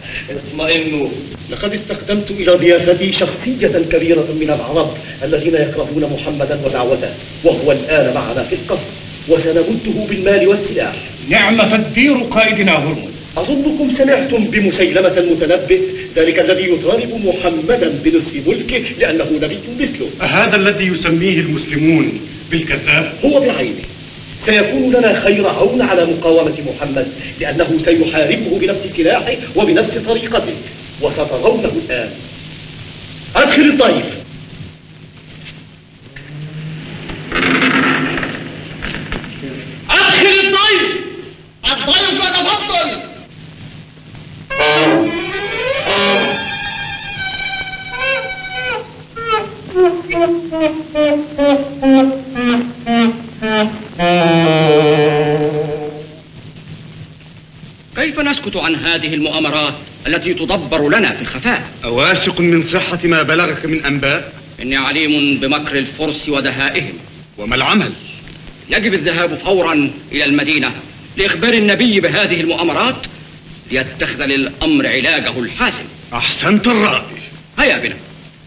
اطمئنوا، لقد استخدمت إلى ضيافتي شخصية كبيرة من العرب الذين يكرهون محمدا ودعوته، وهو الآن معنا في القصر، وسنمده بالمال والسلاح. نعم تدبير قائدنا هرمز. أظنكم سمعتم بمسيلمة المتنبئ، ذلك الذي يطالب محمدا بنصف ملكه لأنه نبي مثله. هذا الذي يسميه المسلمون بالكذاب؟ هو بعينه. سيكون لنا خير عون على مقاومة محمد، لأنه سيحاربه بنفس سلاحه وبنفس طريقته، وسترونه الآن. أدخل الضيف. أدخل الضيف. الضيف تفضل. كيف نسكت عن هذه المؤامرات التي تدبر لنا في الخفاء؟ أواثق من صحة ما بلغك من أنباء؟ إني عليم بمكر الفرس ودهائهم. وما العمل؟ يجب الذهاب فورا إلى المدينة لإخبار النبي بهذه المؤامرات ليتخذ للأمر علاجه الحاسم. أحسنت الرأي. هيا بنا.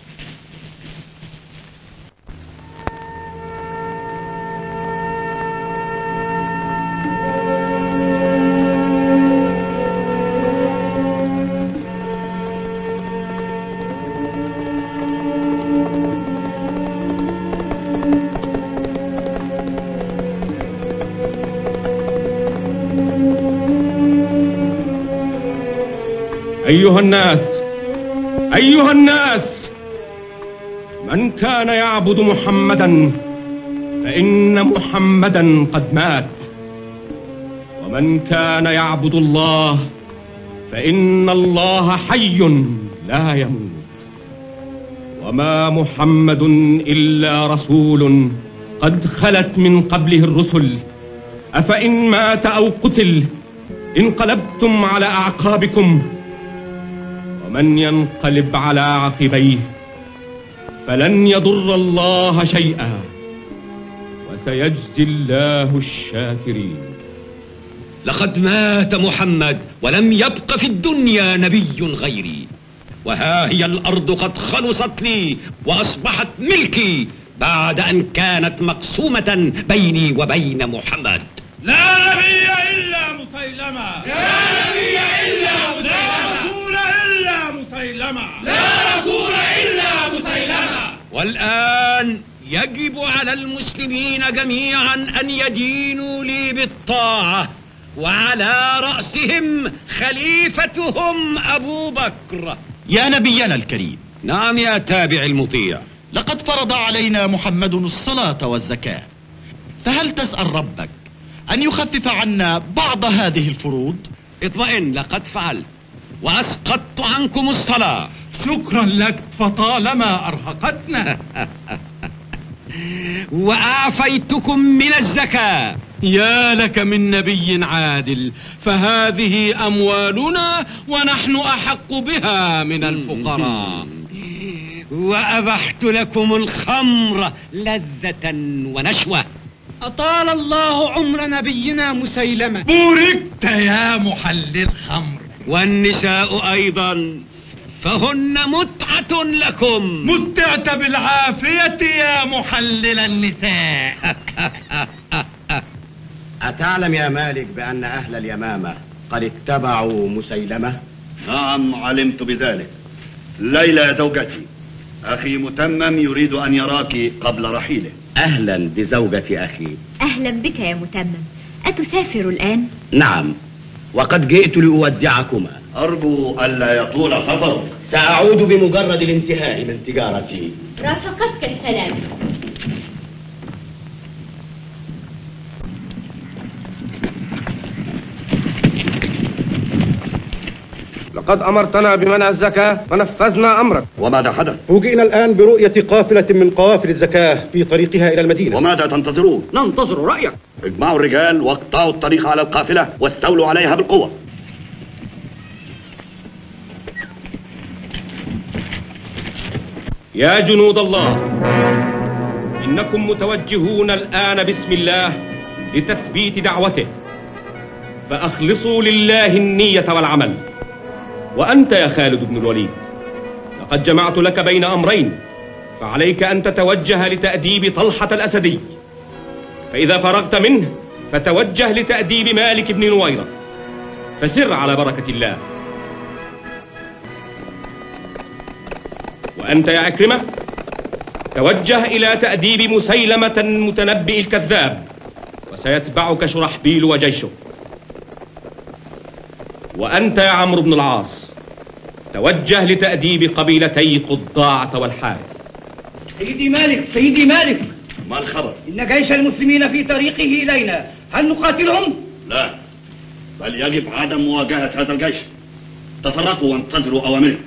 أيها الناس، من كان يعبد محمدا فإن محمدا قد مات، ومن كان يعبد الله فإن الله حي لا يموت، وما محمد إلا رسول قد خلت من قبله الرسل، أفإن مات أو قتل انقلبتم على أعقابكم، ومن ينقلب على عقبيه فلن يضر الله شيئا، وسيجزي الله الشاكرين. لقد مات محمد ولم يبق في الدنيا نبي غيري، وها هي الأرض قد خلصت لي وأصبحت ملكي بعد أن كانت مقسومة بيني وبين محمد. لا نبي إلا مسيلمة، لا نبي إلا مسيلمة، لا رسول إلا مسيلمة، لا رسول إلا مسيلمة. والآن يجب على المسلمين جميعا أن يدينوا لي بالطاعة، وعلى رأسهم خليفتهم أبو بكر. يا نبينا الكريم. نعم يا تابع المطيع. لقد فرض علينا محمد الصلاة والزكاة، فهل تسأل ربك أن يخفف عنا بعض هذه الفروض؟ اطمئن، لقد فعلت وأسقطت عنكم الصلاة. شكرا لك، فطالما أرهقتنا. وأعفيتكم من الزكاة. يا لك من نبي عادل، فهذه أموالنا ونحن أحق بها من الفقراء. وأبحت لكم الخمر لذة ونشوة. أطال الله عمر نبينا مسيلمة. بوركت يا محل الخمر. والنساء أيضا فهن متعة لكم. متعت بالعافية يا محلل النساء. أتعلم يا مالك بأن أهل اليمامة قد اتبعوا مسيلمة؟ نعم علمت بذلك. ليلى زوجتي، أخي متمم يريد أن يراك قبل رحيله. أهلا بزوجة أخي. أهلا بك يا متمم. أتسافر الآن؟ نعم، وقد جئت لأودعكما. أرجو ألا يطول سفرك. سأعود بمجرد الانتهاء من تجارتي. رافقتك السلام. لقد أمرتنا بمنع الزكاة فنفذنا أمرك. وماذا حدث؟ فوجئنا الآن برؤية قافلة من قوافل الزكاة في طريقها إلى المدينة. وماذا تنتظرون؟ ننتظر رأيك. اجمعوا الرجال واقطعوا الطريق على القافلة واستولوا عليها بالقوة. يا جنود الله، إنكم متوجهون الآن باسم الله لتثبيت دعوته، فأخلصوا لله النية والعمل، وأنت يا خالد بن الوليد، لقد جمعت لك بين أمرين، فعليك أن تتوجه لتأديب طلحة الأسدي، فإذا فرغت منه فتوجه لتأديب مالك بن نويرة، فسر على بركة الله. وأنت يا عكرمة توجه إلى تأديب مسيلمة المتنبئ الكذاب، وسيتبعك شرحبيل وجيشه. وأنت يا عمرو بن العاص توجه لتأديب قبيلتي قضاعة والحارث. سيدي مالك، ما الخبر؟ إن جيش المسلمين في طريقه إلينا، هل نقاتلهم؟ لا، بل يجب عدم مواجهة هذا الجيش. تفرقوا وانتظروا أوامرهم.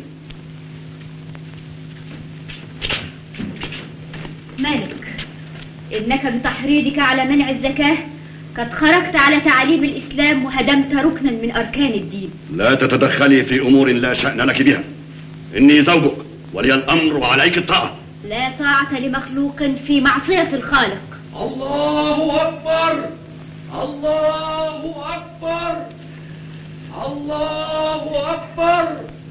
مالك، إنك بتحريضك على منع الزكاة قد خرجت على تعاليم الإسلام وهدمت ركنا من أركان الدين. لا تتدخلي في أمور لا شأن لك بها. إني زوجك ولي الأمر وعليك الطاعة. لا طاعة لمخلوق في معصية الخالق. الله أكبر، الله أكبر، الله أكبر،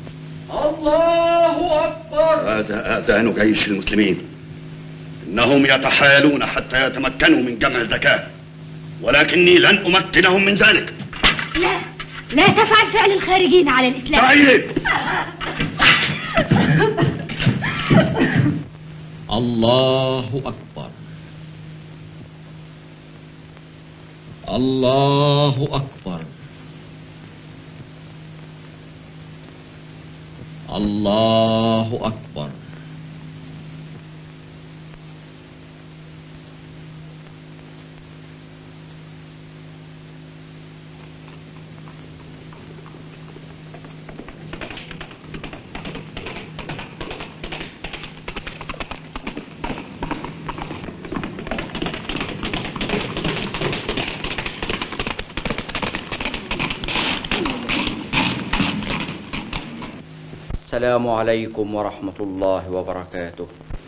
الله أكبر. هذا آذان جيش المسلمين، إنهم يتحايلون حتى يتمكنوا من جمع الزكاة، ولكني لن أمكنهم من ذلك. لا تفعل فعل الخارجين على الإسلام. تعالي. الله أكبر، الله أكبر، الله أكبر. السلام عليكم ورحمة الله وبركاته.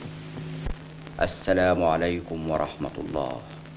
السلام عليكم ورحمة الله.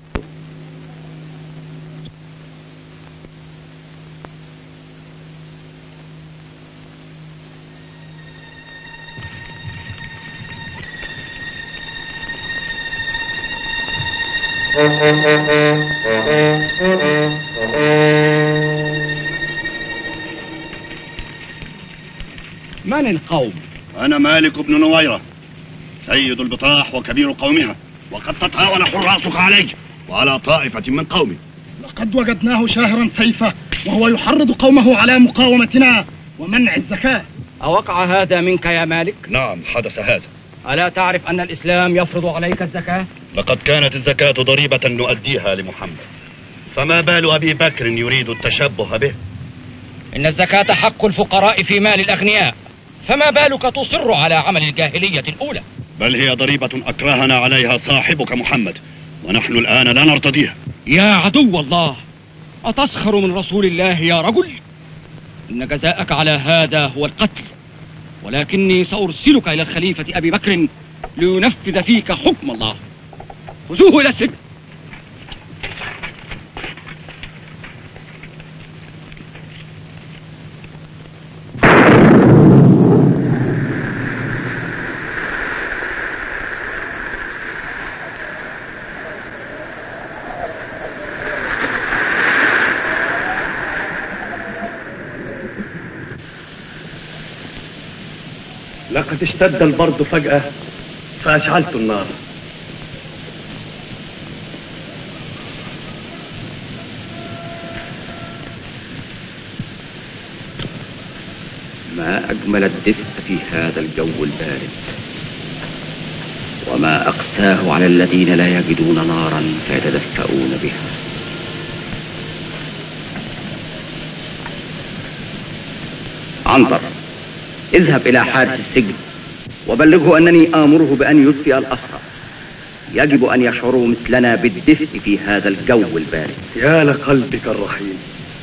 من القوم؟ أنا مالك بن نويرة، سيد البطاح وكبير قومها، وقد تطاول حراسك علي وعلى طائفة من قومي. لقد وجدناه شاهرا سيفه وهو يحرض قومه على مقاومتنا ومنع الزكاة. أوقع هذا منك يا مالك؟ نعم، حدث هذا. ألا تعرف أن الإسلام يفرض عليك الزكاة؟ لقد كانت الزكاة ضريبة نؤديها لمحمد، فما بال أبي بكر يريد التشبه به؟ إن الزكاة حق الفقراء في مال الأغنياء، فما بالك تصر على عمل الجاهلية الأولى؟ بل هي ضريبة أكرهنا عليها صاحبك محمد، ونحن الآن لا نرتضيها. يا عدو الله، أتسخر من رسول الله يا رجل؟ إن جزاءك على هذا هو القتل، ولكني سأرسلك إلى الخليفة أبي بكر لينفذ فيك حكم الله. خذوه إلى السجن. لقد اشتد البرد فجأة فأشعلت النار. ما أجمل الدفء في هذا الجو البارد، وما أقساه على الذين لا يجدون نارا فيتدفئون بها. عنتر، اذهب إلى حارس السجن وبلغه أنني آمره بأن يطفئ الأسرى. يجب أن يشعروا مثلنا بالدفء في هذا الجو البارد. يا لقلبك الرحيم.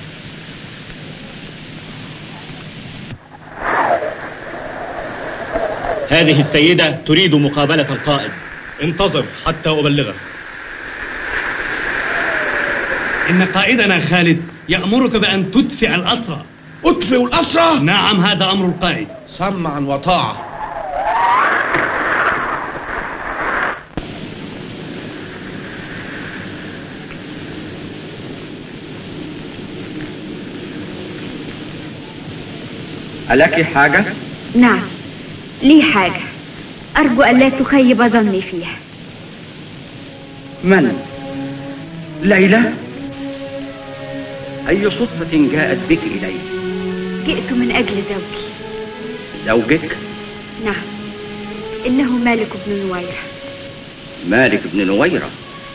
هذه السيدة تريد مقابلة القائد. انتظر حتى أبلغه. إن قائدنا خالد يأمرك بأن تدفع الأسرى. اطفئوا الأسرى. نعم، هذا أمر القائد. سمعا وطاعة. ألك حاجة؟ نعم، لي حاجة أرجو ألا تخيب ظني فيها. من؟ ليلى؟ أي صدفة جاءت بك إلي؟ جئت من أجل زوجي. زوجك؟ نعم، إنه مالك بن نويرة. مالك بن نويرة؟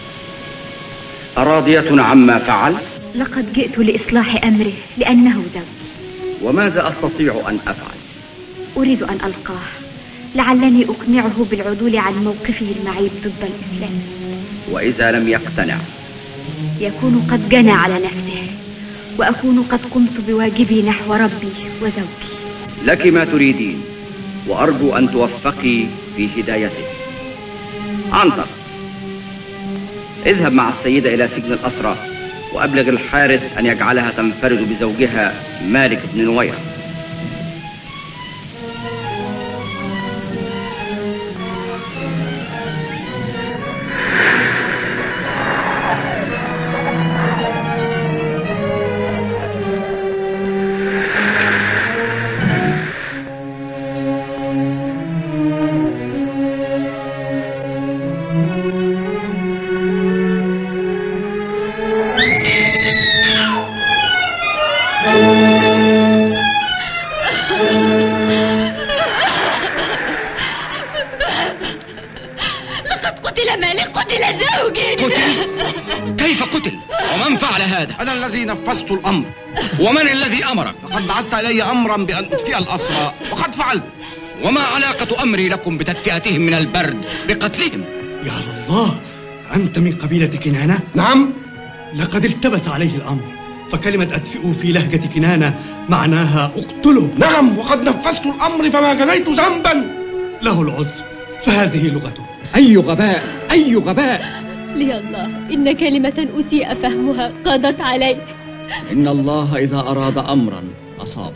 أراضية عما فعل؟ لقد جئت لإصلاح أمره لأنه زوجي. وماذا أستطيع أن أفعل؟ أريد أن ألقاه لعلني أقنعه بالعدول عن موقفه المعيب ضد الإسلام. وإذا لم يقتنع؟ يكون قد جنى على نفسه، وأكون قد قمت بواجبي نحو ربي وزوجي. لك ما تريدين، وأرجو أن توفقي في هدايته. عنتر، اذهب مع السيدة إلى سجن الأسرى، وأبلغ الحارس أن يجعلها تنفرد بزوجها مالك بن نويرة. أنا الذي نفذت الأمر. ومن الذي أمرك؟ لقد بعثت إلي أمرا بأن أطفئ الأسرى، وقد فعلت. وما علاقة أمري لكم بتدفئتهم من البرد بقتلهم؟ يا الله، أنت من قبيلة كنانة؟ نعم. لقد التبس عليه الأمر، فكلمة أدفئوا في لهجة كنانة معناها اقتله. نعم، وقد نفذت الأمر فما جنيت ذنبا. له العذر، فهذه لغته. أي غباء، أي غباء. لي الله، إن كلمة أسيء فهمها قضت عليك. إن الله إذا أراد أمرا أصاب.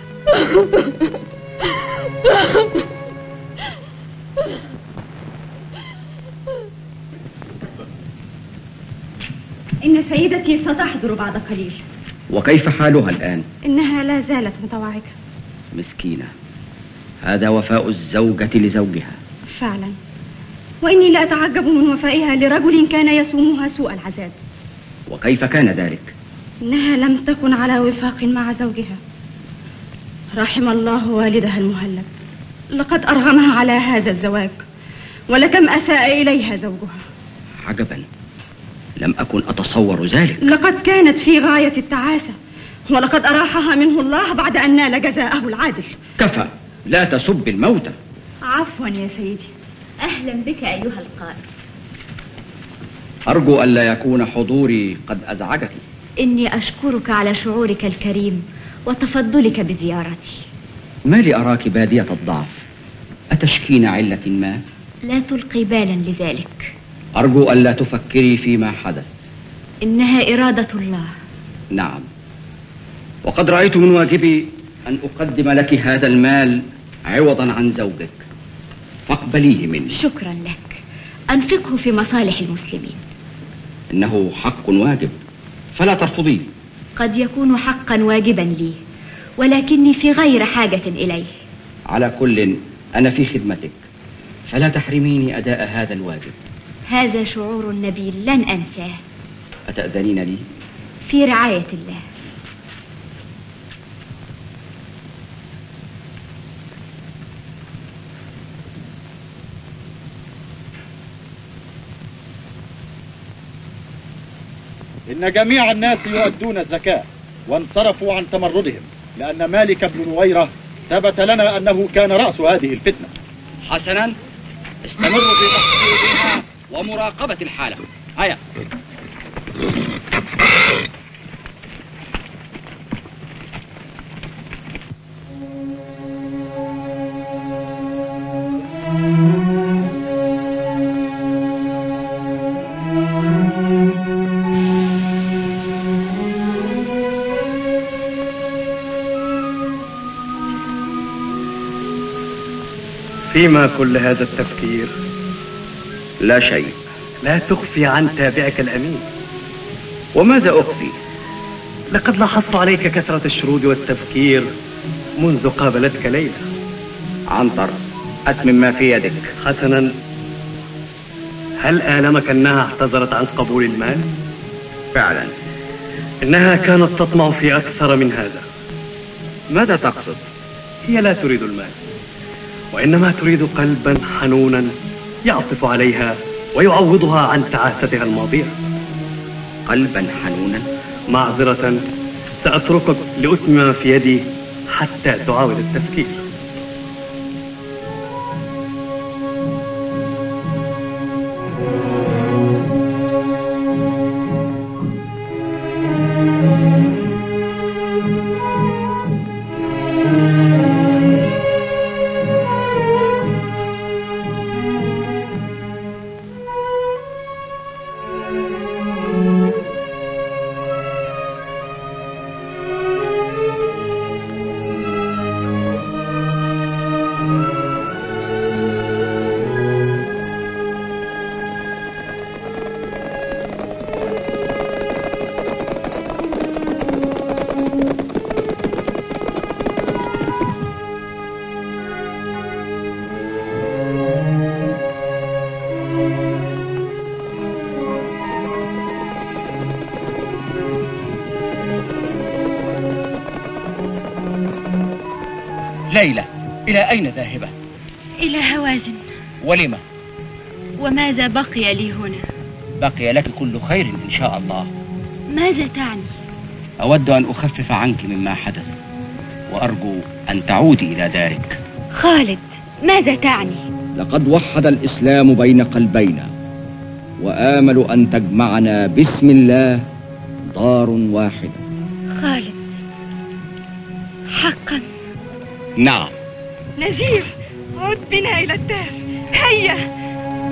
إن سيدتي ستحضر بعد قليل. وكيف حالها الآن؟ إنها لا زالت متوعكة. مسكينة، هذا وفاء الزوجة لزوجها. فعلا، وإني لا أتعجب من وفائها لرجل كان يسومها سوء العذاب. وكيف كان ذلك؟ إنها لم تكن على وفاق مع زوجها. رحم الله والدها المهلب، لقد أرغمها على هذا الزواج، ولكم أساء إليها زوجها. عجبا، لم أكن أتصور ذلك. لقد كانت في غاية التعاسة، ولقد أراحها منه الله بعد أن نال جزاءه العادل. كفى، لا تسب الموتى. عفوا يا سيدي. أهلا بك أيها القائد. أرجو ألا يكون حضوري قد أزعجك. إني أشكرك على شعورك الكريم وتفضلك بزيارتي. ما لي أراك بادية الضعف، أتشكين علة ما؟ لا تلقي بالا لذلك. أرجو ألا تفكري فيما حدث. إنها إرادة الله. نعم، وقد رأيت من واجبي أن أقدم لك هذا المال عوضا عن زوجك، فاقبليه مني. شكرا لك، أنفقه في مصالح المسلمين. إنه حق واجب، فلا ترفضيه. قد يكون حقا واجبا لي، ولكني في غير حاجة إليه. على كل، أنا في خدمتك، فلا تحرميني أداء هذا الواجب. هذا شعور نبيل لن أنساه. أتأذنين لي؟ في رعاية الله. إن جميع الناس يؤدون الزكاة وانصرفوا عن تمردهم، لأن مالك بن نويرة ثبت لنا أنه كان رأس هذه الفتنة. حسنا، استمروا في تحقيقها ومراقبة الحالة. هيا. فيما كل هذا التفكير؟ لا شيء. لا تخفي عن تابعك الأمين. وماذا أخفي؟ لقد لاحظت عليك كثرة الشرود والتفكير منذ قابلتك ليلى. عنتر، أتمم ما في يدك. حسنا، هل آلمك أنها اعتذرت عن قبول المال؟ فعلا. إنها كانت تطمع في أكثر من هذا. ماذا تقصد؟ هي لا تريد المال، وإنما تريد قلبا حنونا يعطف عليها ويعوضها عن تعاستها الماضية. قلبا حنونا؟ معذرة، سأتركك لأتمم ما في يدي حتى تعاود التفكير. ليلى، إلى أين ذاهبة؟ إلى هوازن. ولم؟ وماذا بقي لي هنا؟ بقي لك كل خير إن شاء الله. ماذا تعني؟ أود أن أخفف عنك مما حدث، وأرجو أن تعودي إلى دارك. خالد، ماذا تعني؟ لقد وحد الإسلام بين قلبينا، وآمل أن تجمعنا باسم الله دار واحدة. خالد، حقا؟ نعم. نزير، عد بنا إلى الدار، هيا.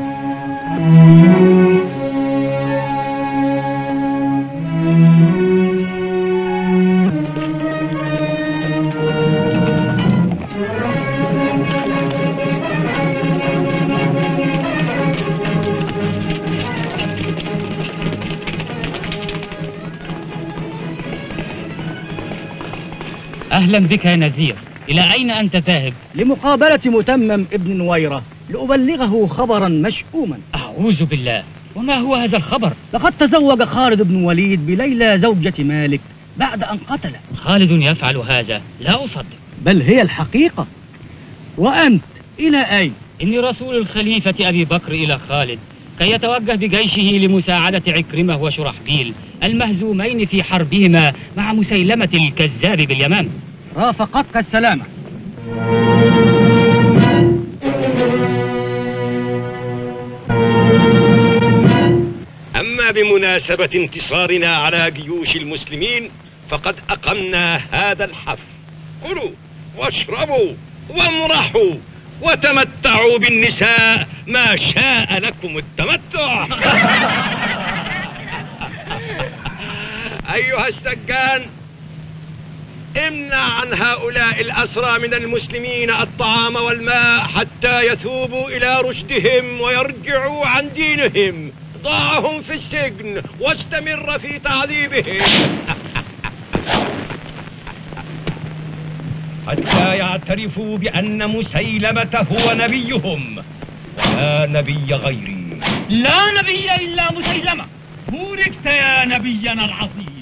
أهلا بك يا نزير. إلى أين أنت ذاهب؟ لمقابلة متمم ابن نويرة لأبلغه خبرا مشؤوما. أعوذ بالله، وما هو هذا الخبر؟ لقد تزوج خالد بن وليد بليلى زوجة مالك بعد أن قتله. خالد يفعل هذا؟ لا أصدق. بل هي الحقيقة. وأنت إلى أين؟ إني رسول الخليفة أبي بكر إلى خالد كي يتوجه بجيشه لمساعدة عكرمة وشرحبيل المهزومين في حربهما مع مسيلمة الكذاب باليمن. رافقتك السلامة. أما بمناسبة انتصارنا على جيوش المسلمين فقد أقمنا هذا الحفل. كلوا واشربوا وامرحوا وتمتعوا بالنساء ما شاء لكم التمتع. أيها السجان، امنع عن هؤلاء الأسرى من المسلمين الطعام والماء حتى يثوبوا إلى رشدهم ويرجعوا عن دينهم. ضعهم في السجن واستمر في تعذيبهم حتى يعترفوا بأن مسيلمة هو نبيهم ولا نبي غيري. لا نبي إلا مسيلمة. بوركت يا نبينا العظيم.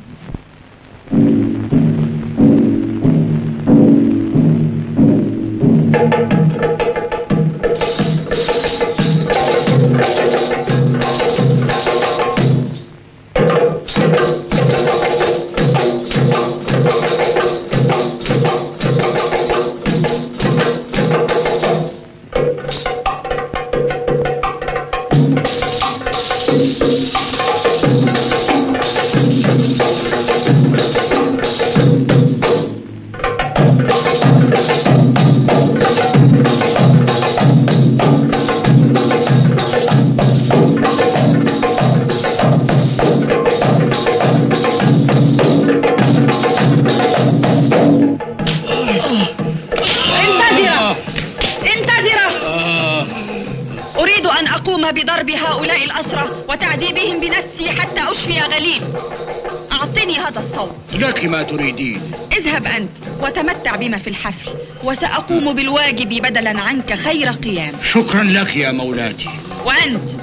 ضرب هؤلاء الأسرى وتعذيبهم بنفسي حتى أشفي غليل. أعطني هذا الصوت. لك ما تريدين. اذهب أنت وتمتع بما في الحفل، وسأقوم بالواجب بدلا عنك خير قيام. شكرا لك يا مولاتي. وأنت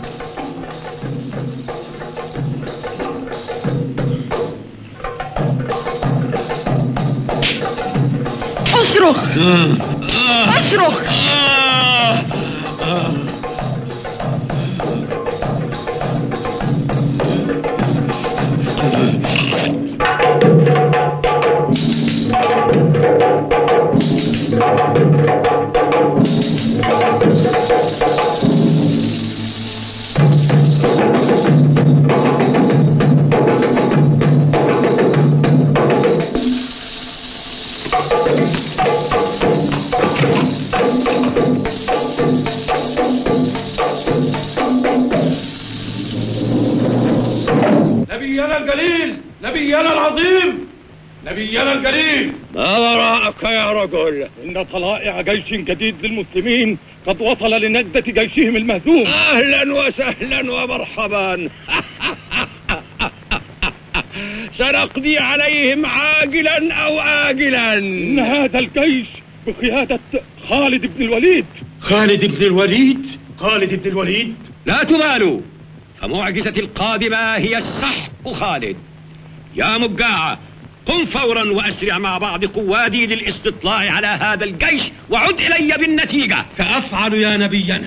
اصرخ اصرخ. نبينا الجليل، نبينا العظيم، نبينا الجليل. ما وراءك يا رجل؟ إن طلائع جيش جديد للمسلمين قد وصل لنجدة جيشهم المهزوم. أهلا وسهلا ومرحبا. سنقضي عليهم عاجلا أو آجلا. إن هذا الجيش بقيادة خالد بن الوليد. خالد بن الوليد؟ خالد بن الوليد؟ لا تبالوا، فمعجزتي القادمة هي سحق خالد. يا مجاعة، قم فورا وأسرع مع بعض قوادي للاستطلاع على هذا الجيش وعد إلي بالنتيجة. سأفعل يا نبينا.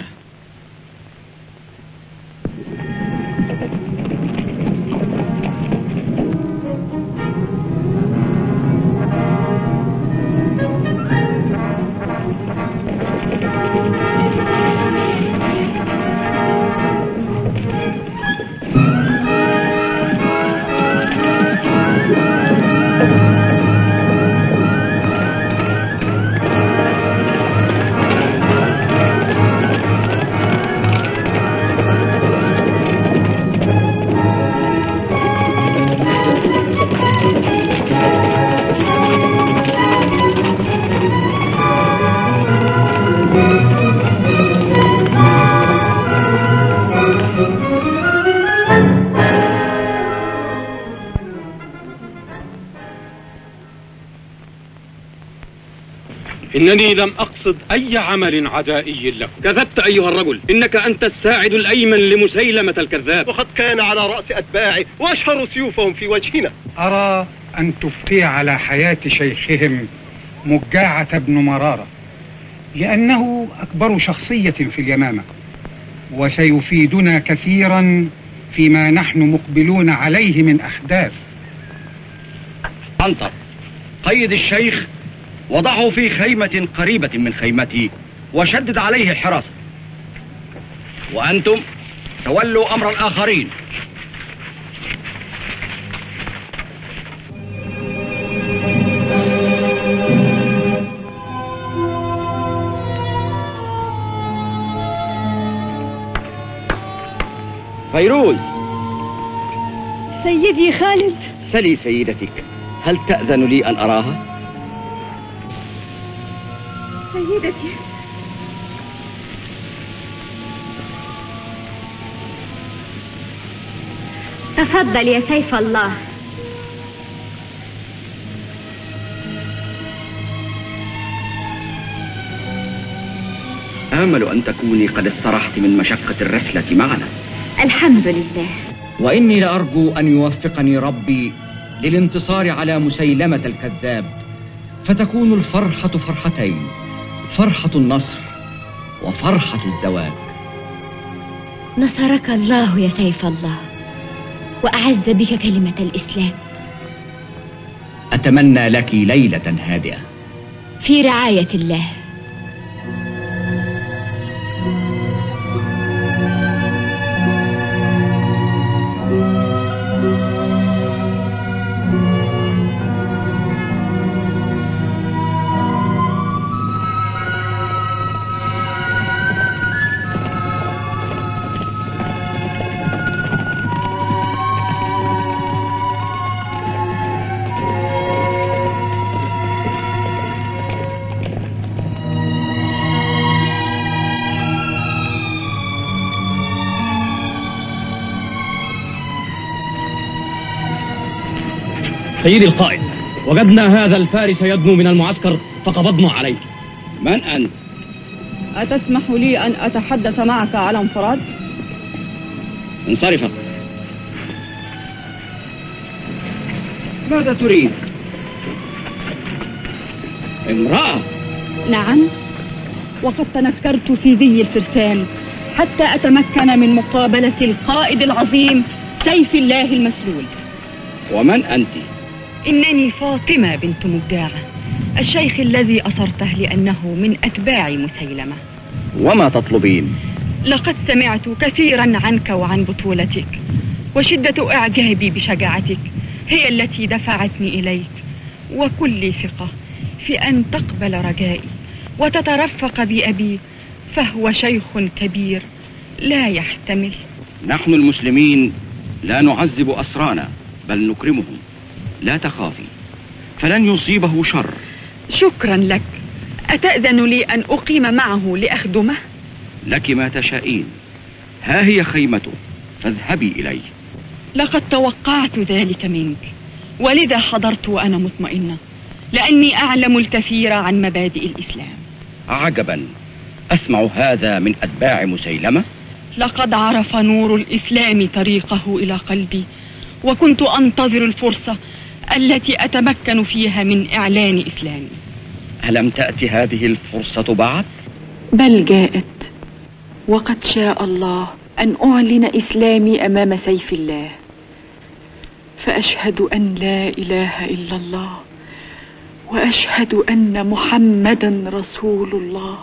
إنني لم أقصد أي عمل عدائي له. كذبت أيها الرجل، إنك أنت الساعد الأيمن لمسيلمة الكذاب، وقد كان على رأس أتباعي وأشهروا سيوفهم في وجهنا. أرى أن تبقي على حياة شيخهم مجاعة بن مرارة، لأنه أكبر شخصية في اليمامة وسيفيدنا كثيرا فيما نحن مقبلون عليه من أحداث. عنتر، قيد الشيخ وضعه في خيمة قريبة من خيمتي وشدد عليه الحراسة، وأنتم تولوا أمر الآخرين. فيروز. سيدي خالد. سلي سيدتك، هل تأذن لي أن أراها؟ سيدتي. تفضل يا سيف الله. آمل أن تكوني قد استرحت من مشقة الرحلة معنا. الحمد لله. وإني لأرجو أن يوفقني ربي للانتصار على مسيلمة الكذاب، فتكون الفرحة فرحتين، فرحة النصر وفرحة الزواج. نصرك الله يا سيف الله، وأعز بك كلمة الإسلام. أتمنى لك ليلة هادئة في رعاية الله. سيدي القائد، وجدنا هذا الفارس يدنو من المعسكر فقبضنا عليه. من أنت؟ أتسمح لي أن أتحدث معك على انفراد؟ انصرفا. ماذا تريد؟ امرأة؟ نعم، وقد تنكرت في ذي الفرسان حتى أتمكن من مقابلة القائد العظيم سيف الله المسلول. ومن أنت؟ إنني فاطمة بنت مبداعة، الشيخ الذي أثرته لأنه من أتباع مسيلمة. وما تطلبين؟ لقد سمعت كثيرا عنك وعن بطولتك، وشدة إعجابي بشجاعتك هي التي دفعتني إليك، وكل ثقة في أن تقبل رجائي وتترفق بأبي، فهو شيخ كبير لا يحتمل. نحن المسلمين لا نعذب أسرانا بل نكرمهم، لا تخافي فلن يصيبه شر. شكرا لك. أتأذن لي أن أقيم معه لأخدمه؟ لك ما تشائين، ها هي خيمته فاذهبي إليه. لقد توقعت ذلك منك، ولذا حضرت وأنا مطمئنة، لأني أعلم الكثير عن مبادئ الإسلام. عجبا، أسمع هذا من أتباع مسيلمة؟ لقد عرف نور الإسلام طريقه إلى قلبي، وكنت أنتظر الفرصة التي أتمكن فيها من إعلان إسلامي. ألم تأتي هذه الفرصة بعد؟ بل جاءت، وقد شاء الله أن أعلن إسلامي أمام سيف الله، فأشهد أن لا إله إلا الله، وأشهد أن محمدا رسول الله.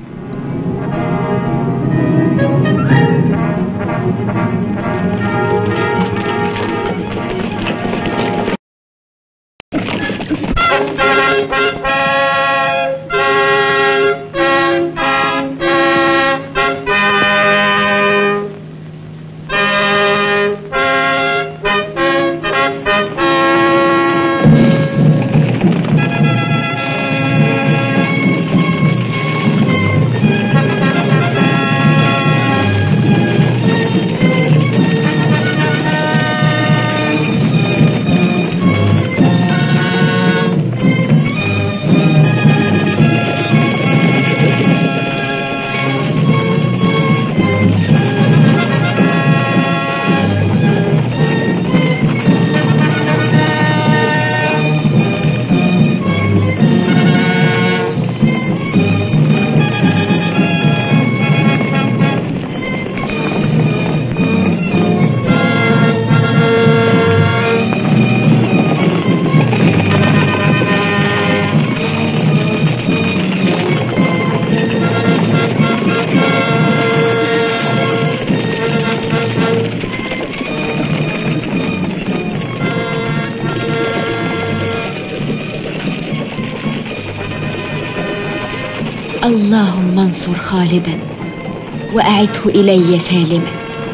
اللهم انصر خالدا وأعده إلي سالما.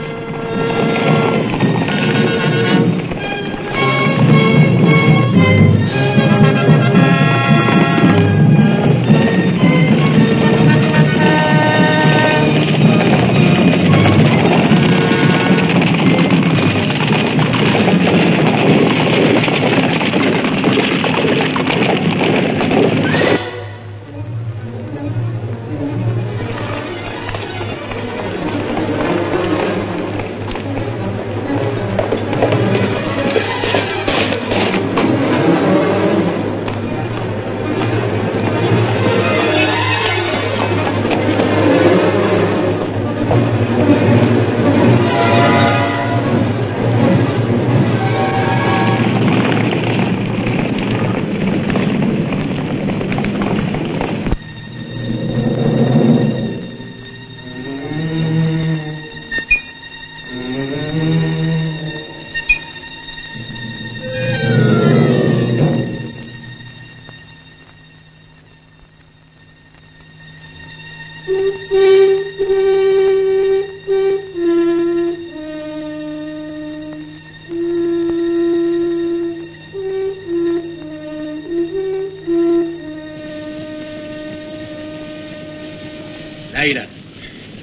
ليلى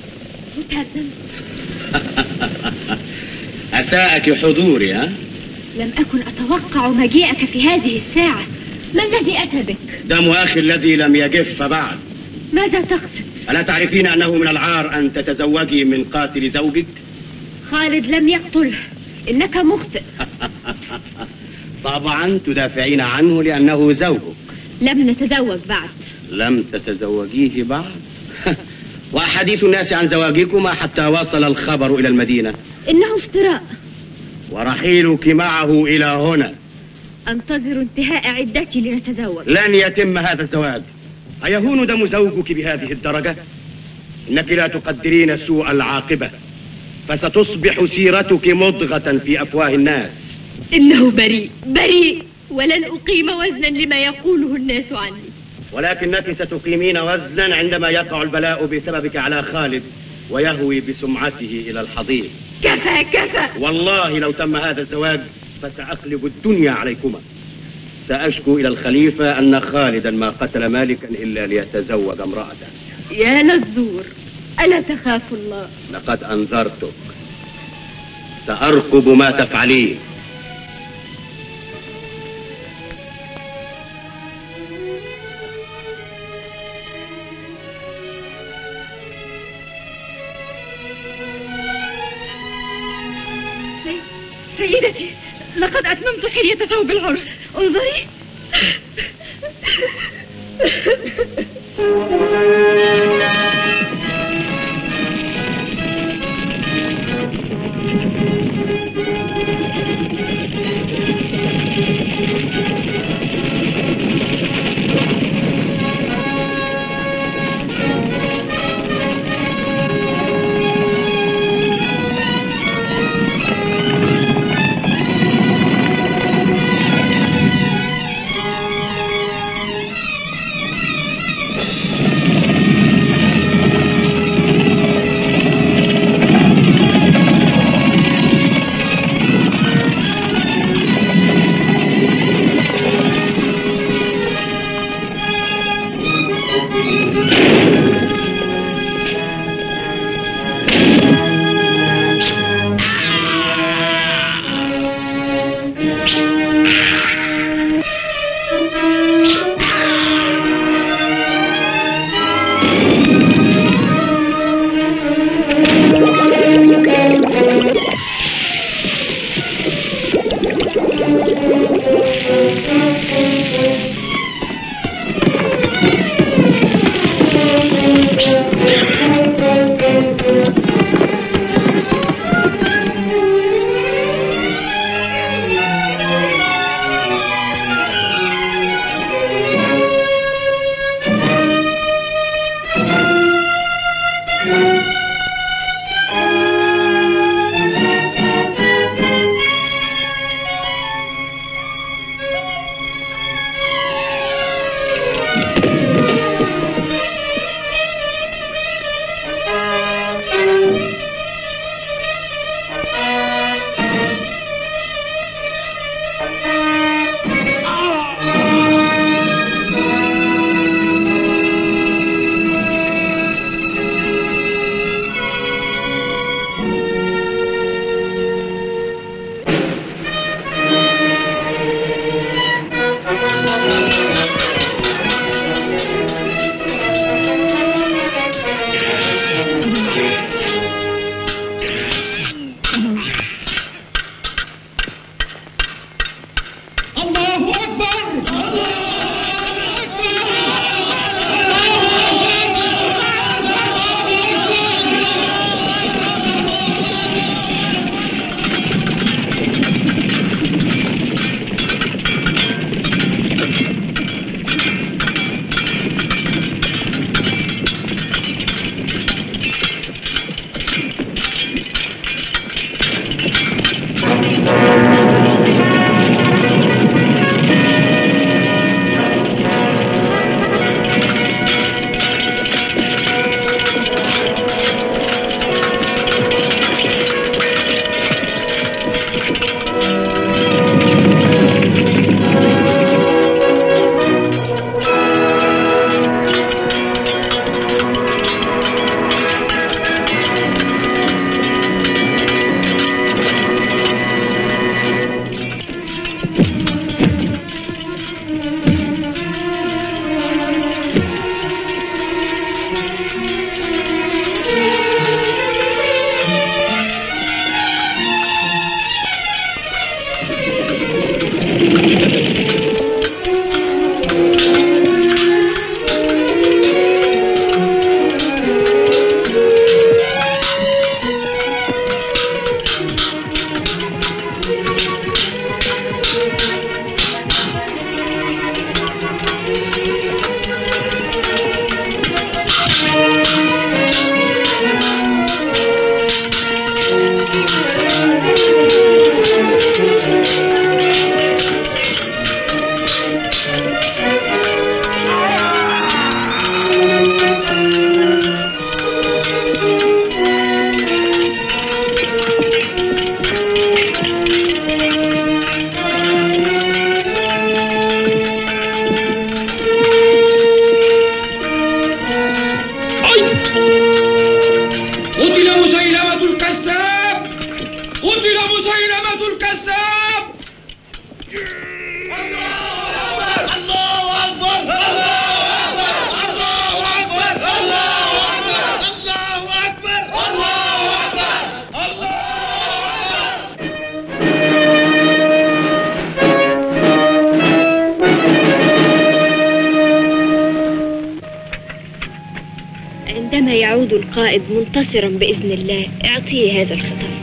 متهزم. أساءك حضوري ها؟ لم أكن أتوقع مجيئك في هذه الساعة. ما الذي أتى بك؟ دم أخي الذي لم يجف بعد. ماذا تقصد؟ ألا تعرفين أنه من العار أن تتزوجي من قاتل زوجك؟ خالد لم يقتله، إنك مخطئ. طبعا تدافعين عنه لأنه زوجك. لم نتزوج بعد. لم تتزوجيه بعد؟ وأحاديث الناس عن زواجكما حتى وصل الخبر إلى المدينة. إنه افتراء. ورحيلك معه إلى هنا. أنتظر انتهاء عدتي لنتزوج. لن يتم هذا الزواج. أيهون دم زوجك بهذه الدرجة؟ إنك لا تقدرين سوء العاقبة، فستصبح سيرتك مضغة في أفواه الناس. إنه بريء بريء، ولن أقيم وزنا لما يقوله الناس عني. ولكنك ستقيمين وزنا عندما يقع البلاء بسببك على خالد ويهوي بسمعته إلى الحضيض. كفى كفى. والله لو تم هذا الزواج فسأقلب الدنيا عليكما. سأشكو إلى الخليفة أن خالدا ما قتل مالكا إلا ليتزوج امرأته. يا نزور، ألا تخاف الله؟ لقد أنذرتك، سأرقب ما تفعلين. سيدتي، لقد أتممت حلية ثوب العرس، انظري. عندما يعود القائد منتصرا بإذن الله اعطيه هذا الخطاب.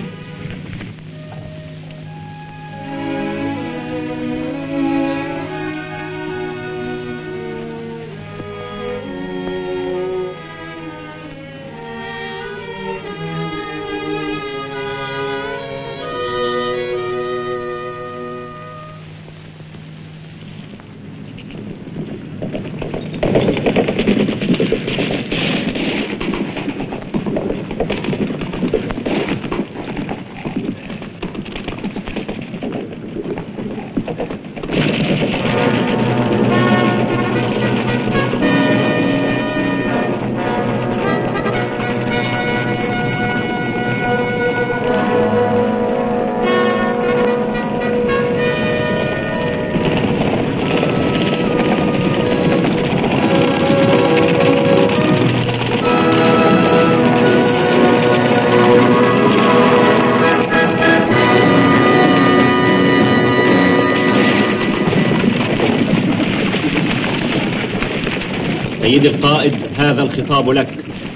سيدي القائد، هذا الخطاب لك.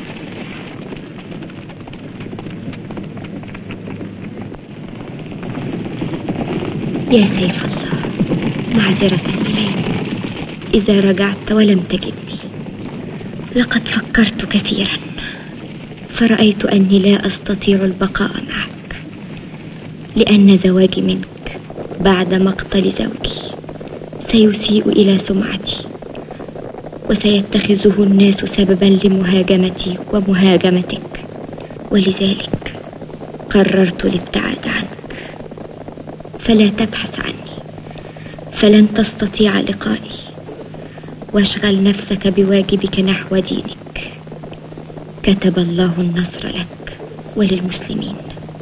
يا سيف الله، معذرة إليك إذا رجعت ولم تجدني. لقد فكرت كثيرا فرأيت أني لا أستطيع البقاء معك، لأن زواجي منك بعد مقتل زوجي سيسيء إلى سمعتي، وسيتخذه الناس سببا لمهاجمتي ومهاجمتك، ولذلك قررت الابتعاد عنك. فلا تبحث عني، فلن تستطيع لقائي، واشغل نفسك بواجبك نحو دينك. كتب الله النصر لك وللمسلمين.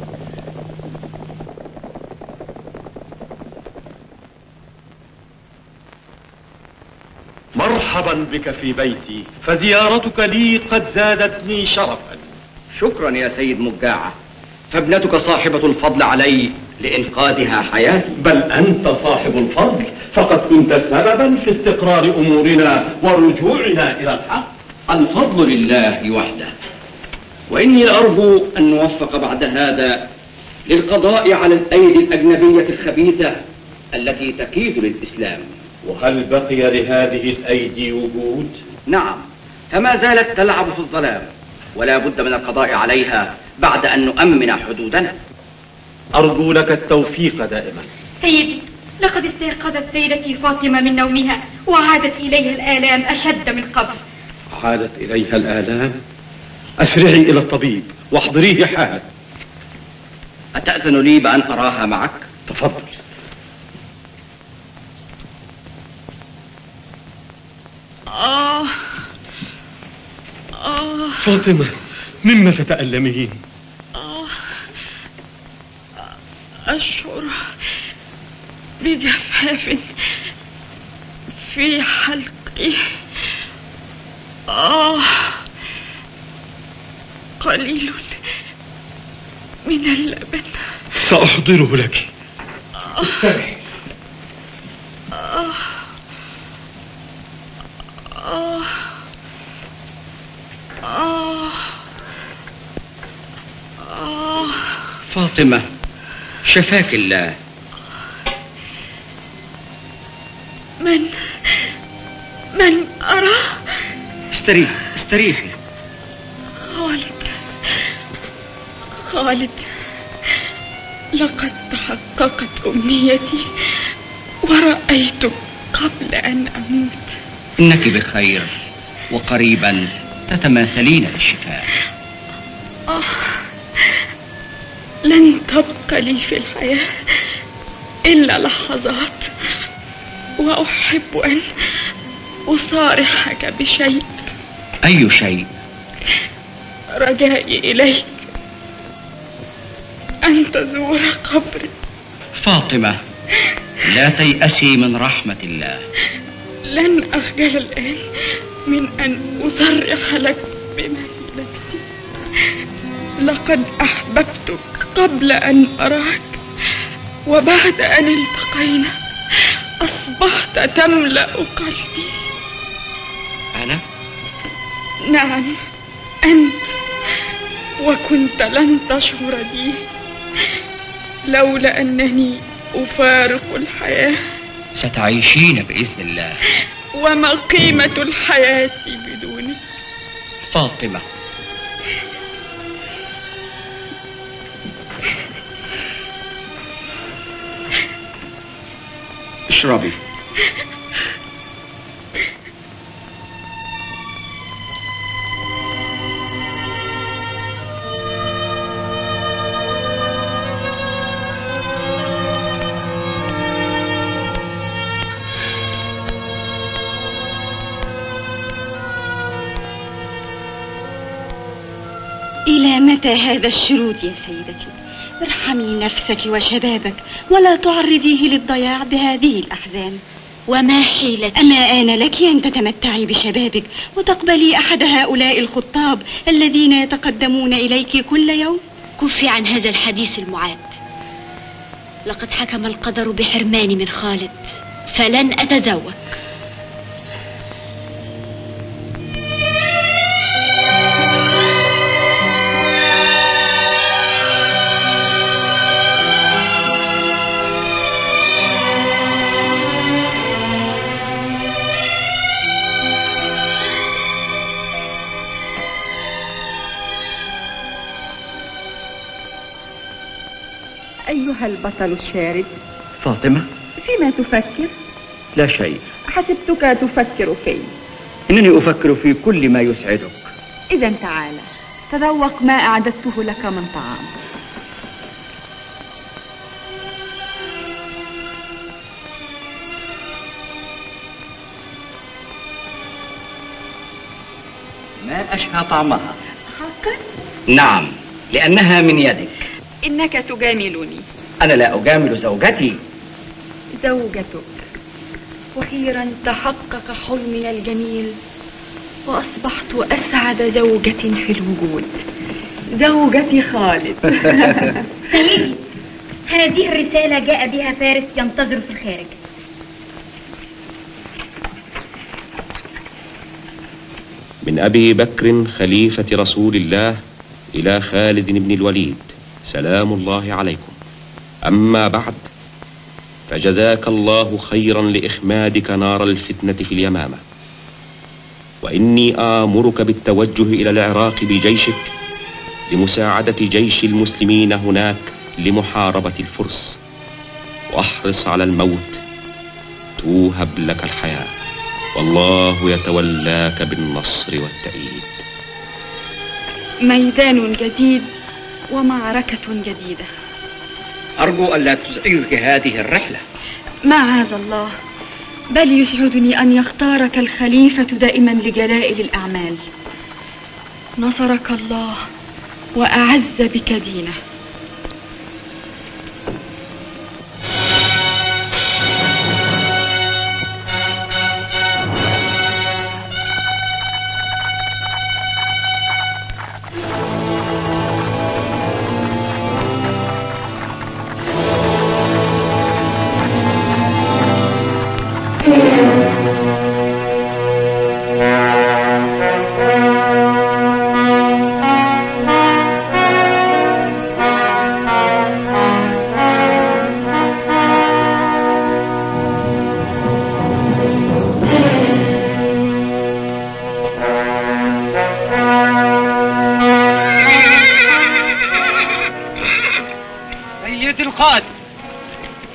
مرحبا بك في بيتي، فزيارتك لي قد زادتني شرفا. شكرا يا سيد مجاعة، فابنتك صاحبة الفضل علي لإنقاذها حياتي. بل أنت صاحب الفضل، فقد كنت سببا في استقرار أمورنا ورجوعنا إلى الحق. الفضل لله وحده، وإني لأرجو أن نوفق بعد هذا للقضاء على الأيدي الأجنبية الخبيثة التي تكيد للإسلام. وهل بقي لهذه الأيدي وجود؟ نعم، فما زالت تلعب في الظلام، ولا بد من القضاء عليها بعد أن نؤمن حدودنا. أرجو لك التوفيق دائما. سيدي، لقد استيقظت سيدتي فاطمة من نومها وعادت إليها الآلام أشد من قبل. عادت إليها الآلام؟ أسرعي إلى الطبيب واحضريه حالا. أتأذن لي بأن أراها معك؟ تفضل. فاطمة، مما تتألمين؟ أشعر بجفاف في حلقي. قليل من اللبن. سأحضره لك. استرح. فاطمة شفاك الله. من أراه؟ استريحي. خالد، لقد تحققت أمنيتي ورأيتك قبل أن أموت. إنك بخير وقريبا تتماثلين للشفاء. لن تبقى لي في الحياة إلا لحظات، وأحب أن أصارحك بشيء. أي شيء؟ رجائي إليك أن تزور قبري. فاطمة لا تيأسي من رحمة الله. لن أخجل الآن من أن أصرح لك بما في نفسي. لقد أحببتك قبل أن أراك، وبعد أن التقينا أصبحت تملأ قلبي. أنا؟ نعم أنت، وكنت لن تشعر بي لولا أنني أفارق الحياة. ستعيشين بإذن الله. وما قيمة الحياة بدونك؟ فاطمة اشربي. إلى متى هذا الشرود يا سيدتي؟ ارحمي نفسك وشبابك ولا تعرضيه للضياع بهذه الأحزان. وما حيلتي؟ أما آن لك أن تتمتعي بشبابك وتقبلي أحد هؤلاء الخطاب الذين يتقدمون إليك كل يوم. كفي عن هذا الحديث المعاد. لقد حكم القدر بحرماني من خالد، فلن أتزوج. أيها البطل الشارد. فاطمة فيما تفكر؟ لا شيء. حسبتك تفكر في. إنني أفكر في كل ما يسعدك. إذا تعال تذوق ما أعددته لك من طعام. ما أشهى طعمها. حقا؟ نعم، لأنها من يدك. إنك تجاملني. أنا لا أجامل زوجتي. زوجتك. وأخيرا تحقق حلمي الجميل، وأصبحت أسعد زوجة في الوجود. زوجتي خالد. سيدي، هذه الرسالة جاء بها فارس ينتظر في الخارج. من أبي بكر خليفة رسول الله إلى خالد بن الوليد، سلام الله عليكم. أما بعد، فجزاك الله خيرا لإخمادك نار الفتنة في اليمامة، وإني آمرك بالتوجه إلى العراق بجيشك لمساعدة جيش المسلمين هناك لمحاربة الفرس، واحرص على الموت توهب لك الحياة، والله يتولاك بالنصر والتأييد. ميدان جديد ومعركة جديدة. أرجو ألا تزعجك هذه الرحلة. معاذ الله، بل يسعدني أن يختارك الخليفة دائما لجلائل الأعمال. نصرك الله وأعز بك دينه.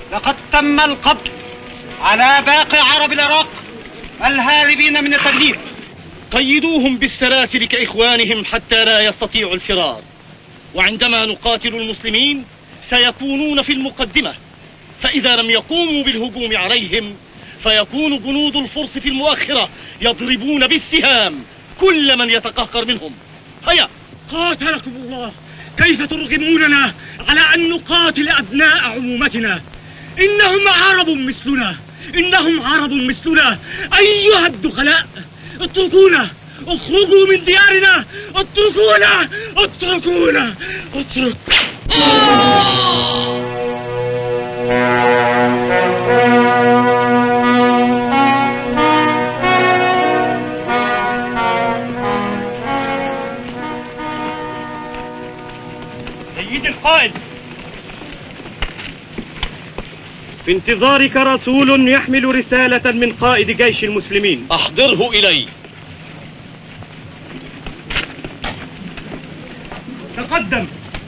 لقد تم القبض على باقي عرب العراق الهاربين من التجنيد. قيدوهم بالسلاسل كإخوانهم حتى لا يستطيعوا الفرار، وعندما نقاتل المسلمين سيكونون في المقدمة، فإذا لم يقوموا بالهجوم عليهم فيكون جنود الفرس في المؤخرة يضربون بالسهام كل من يتقهقر منهم. هيا. قاتلكم الله، كيف ترغموننا على أن نقاتل أبناء عمومتنا؟ إنهم عرب مثلنا، إنهم عرب مثلنا. أيها الدخلاء، اتركونا، اخرجوا من ديارنا، اتركونا، اتركونا، سيدي القائد، في انتظارك رسول يحمل رسالة من قائد جيش المسلمين. أحضره إلي. تقدم.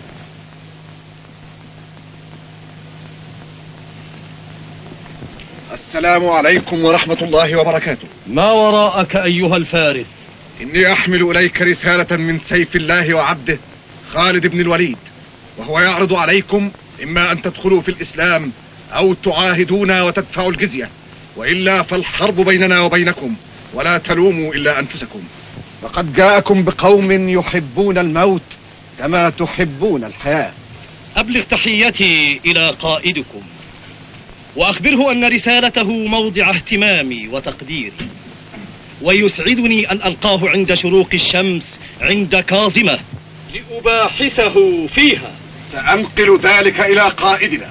السلام عليكم ورحمة الله وبركاته. ما وراءك أيها الفارس؟ إني أحمل إليك رسالة من سيف الله وعبده خالد بن الوليد، وهو يعرض عليكم إما أن تدخلوا في الإسلام أو تعاهدونا وتدفعوا الجزية، وإلا فالحرب بيننا وبينكم، ولا تلوموا إلا أنفسكم. فقد جاءكم بقوم يحبون الموت كما تحبون الحياة. أبلغ تحيتي إلى قائدكم، وأخبره أن رسالته موضع اهتمامي وتقديري، ويسعدني أن ألقاه عند شروق الشمس عند كاظمة لأباحثه فيها. سأنقل ذلك إلى قائدنا.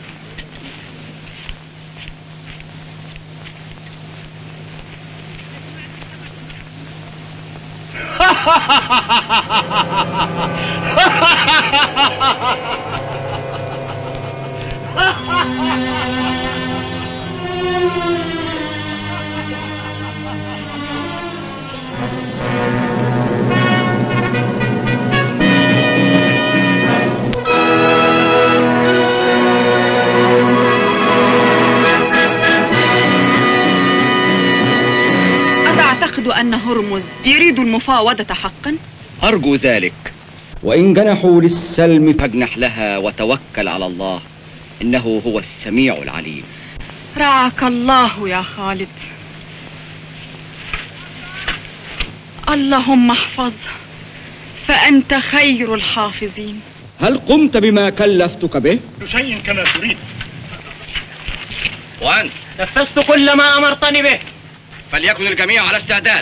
أتعتقد أن هرمز يريد المفاوضة حقا؟ أرجو ذلك، وإن جنحوا للسلم فاجنح لها وتوكل على الله، إنه هو السميع العليم. رعاك الله يا خالد. اللهم احفظ، فأنت خير الحافظين. هل قمت بما كلفتك به؟ شيء كما تريد. وأنت؟ نفذت كل ما أمرتني به. فليكن الجميع على استعداد.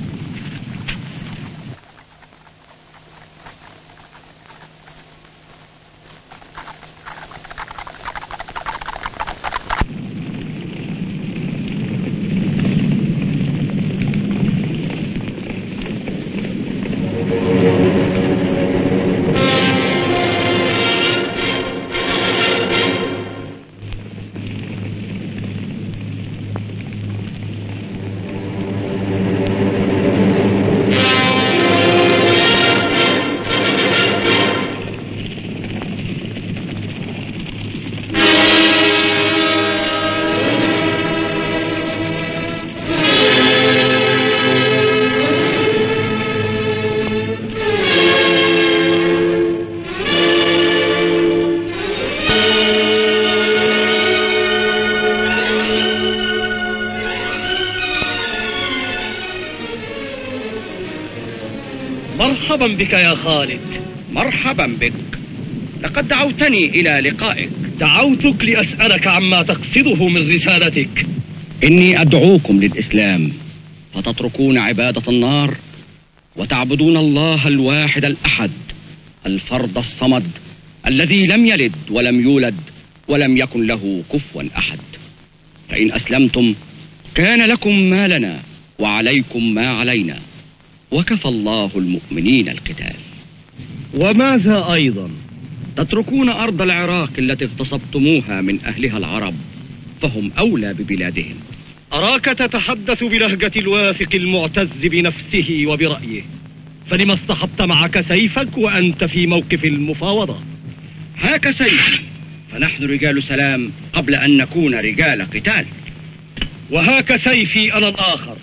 مرحبا بك يا خالد. مرحبا بك، لقد دعوتني إلى لقائك. دعوتك لأسألك عما تقصده من رسالتك. إني أدعوكم للإسلام، فتتركون عبادة النار وتعبدون الله الواحد الأحد الفرد الصمد الذي لم يلد ولم يولد ولم يكن له كفوا أحد. فإن أسلمتم كان لكم ما لنا وعليكم ما علينا، وكفى الله المؤمنين القتال. وماذا أيضا؟ تتركون أرض العراق التي اغتصبتموها من أهلها العرب، فهم أولى ببلادهم. أراك تتحدث بلهجة الواثق المعتز بنفسه وبرأيه، فلما اصطحبت معك سيفك وأنت في موقف المفاوضة؟ هاك سيفي، فنحن رجال سلام قبل أن نكون رجال قتال. وهاك سيفي أنا الآخر.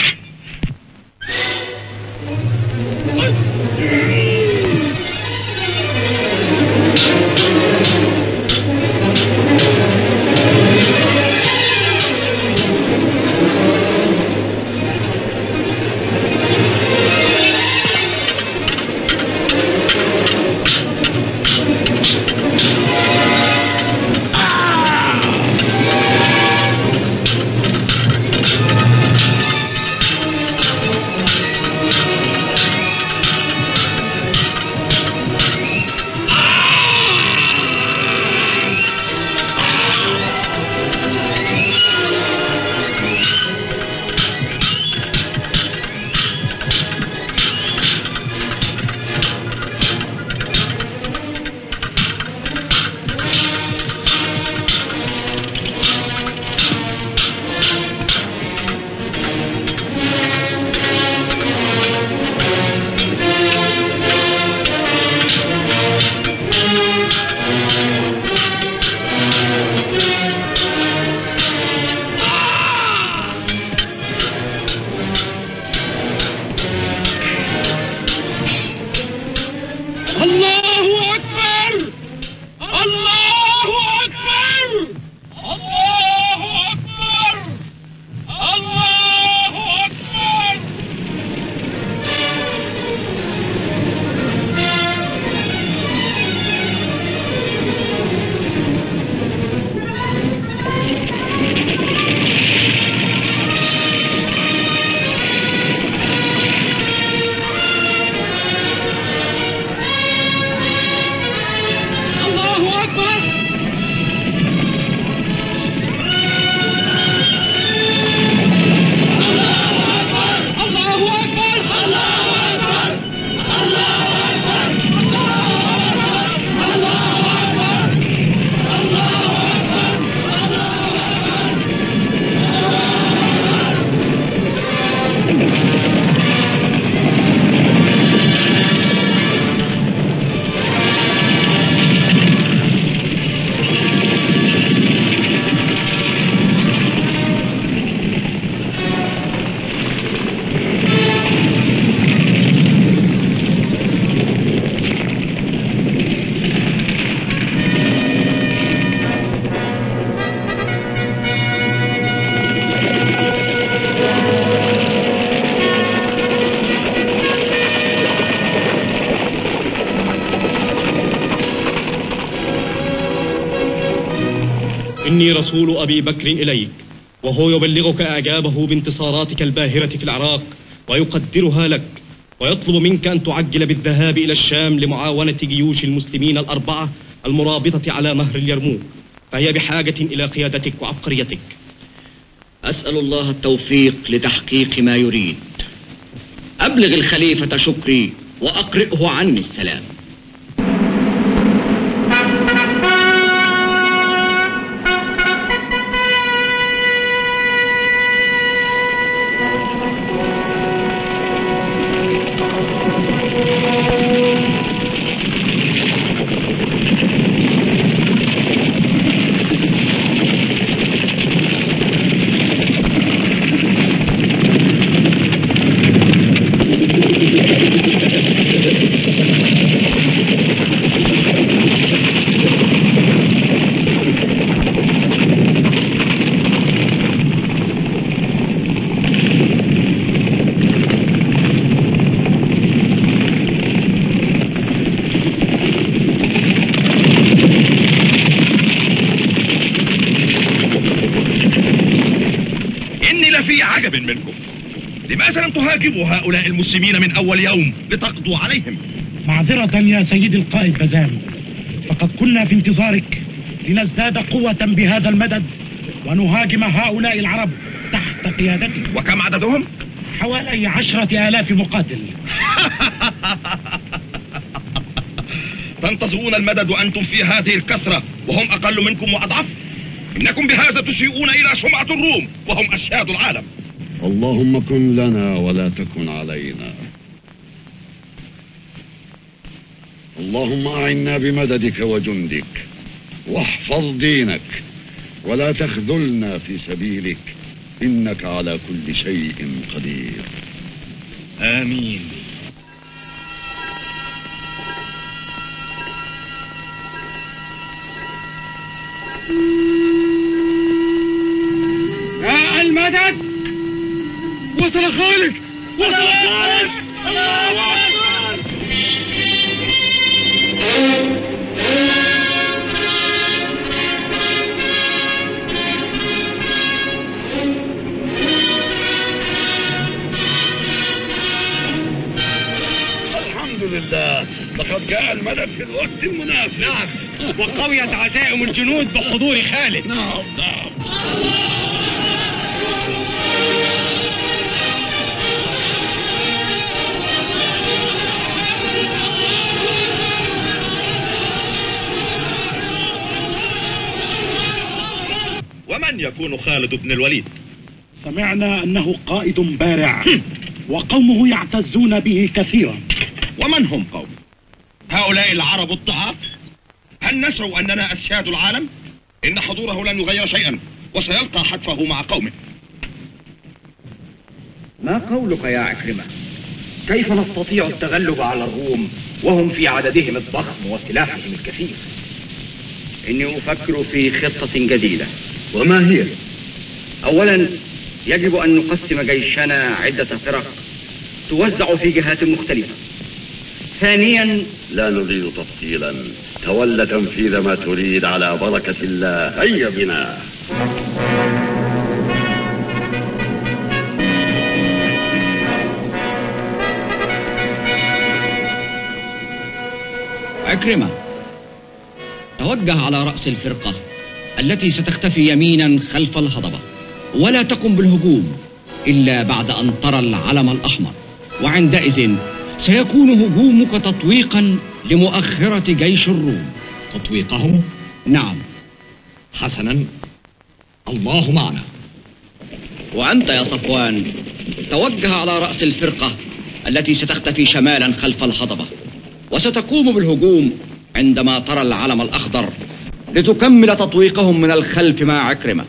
إني رسول أبي بكر إليك، وهو يبلغك إعجابه بانتصاراتك الباهرة في العراق ويقدرها لك، ويطلب منك أن تعجل بالذهاب إلى الشام لمعاونة جيوش المسلمين الأربعة المرابطة على نهر اليرموك، فهي بحاجة إلى قيادتك وعبقريتك. أسأل الله التوفيق لتحقيق ما يريد. أبلغ الخليفة شكري وأقرئه عني السلام. منكم، لماذا لم تهاجموا هؤلاء المسلمين من أول يوم لتقضوا عليهم؟ معذرة يا سيدي القائد بزام، فقد كنا في انتظارك لنزداد قوة بهذا المدد ونهاجم هؤلاء العرب تحت قيادتك. وكم عددهم؟ حوالي 10,000 مقاتل. تنتظرون المدد وأنتم في هذه الكثرة وهم أقل منكم وأضعف؟ إنكم بهذا تسيئون إلى سمعة الروم وهم أشهاد العالم. اللهم كن لنا ولا تكن علينا. اللهم أعنا بمددك وجندك واحفظ دينك ولا تخذلنا في سبيلك، إنك على كل شيء قدير. آمين. يا المدد! وصل خالد! وصل خالد! الله أكبر! الحمد لله، لقد جاء المدد في الوقت المناسب. نعم، وقويت عزائم الجنود بحضور خالد. نعم نعم. ومن يكون خالد بن الوليد؟ سمعنا أنه قائد بارع وقومه يعتزون به كثيرا. ومن هم قوم؟ هؤلاء العرب الضعاف؟ هل نشعر أننا أسياد العالم؟ إن حضوره لن يغير شيئا وسيلقى حتفه مع قومه. ما قولك يا عكرمة؟ كيف نستطيع التغلب على الروم وهم في عددهم الضخم وسلاحهم الكثير؟ إني أفكر في خطة جديدة. وما هي؟ أولا يجب أن نقسم جيشنا عدة فرق توزع في جهات مختلفة. ثانيا لا نريد تفصيلا، تولى تنفيذ ما تريد على بركة الله. هيا بنا. عكرمة، توجه على رأس الفرقة التي ستختفي يمينا خلف الهضبة، ولا تقم بالهجوم إلا بعد أن ترى العلم الأحمر، وعندئذ سيكون هجومك تطويقا لمؤخرة جيش الروم. تطويقهم؟ نعم. حسنا، الله معنا. وأنت يا صفوان توجه على رأس الفرقة التي ستختفي شمالا خلف الهضبة، وستقوم بالهجوم عندما ترى العلم الأخضر لتكمل تطويقهم من الخلف مع عكرمة.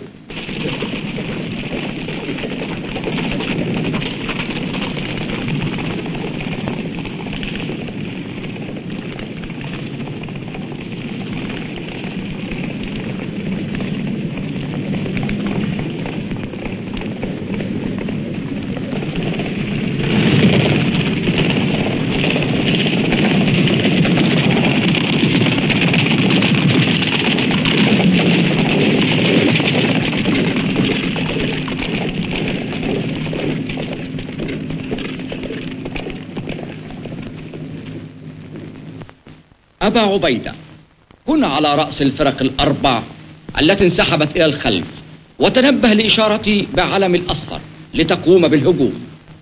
أبا عبيدة، كن على رأس الفرق الأربع التي انسحبت إلى الخلف، وتنبه لإشارتي بعلم الأصفر لتقوم بالهجوم.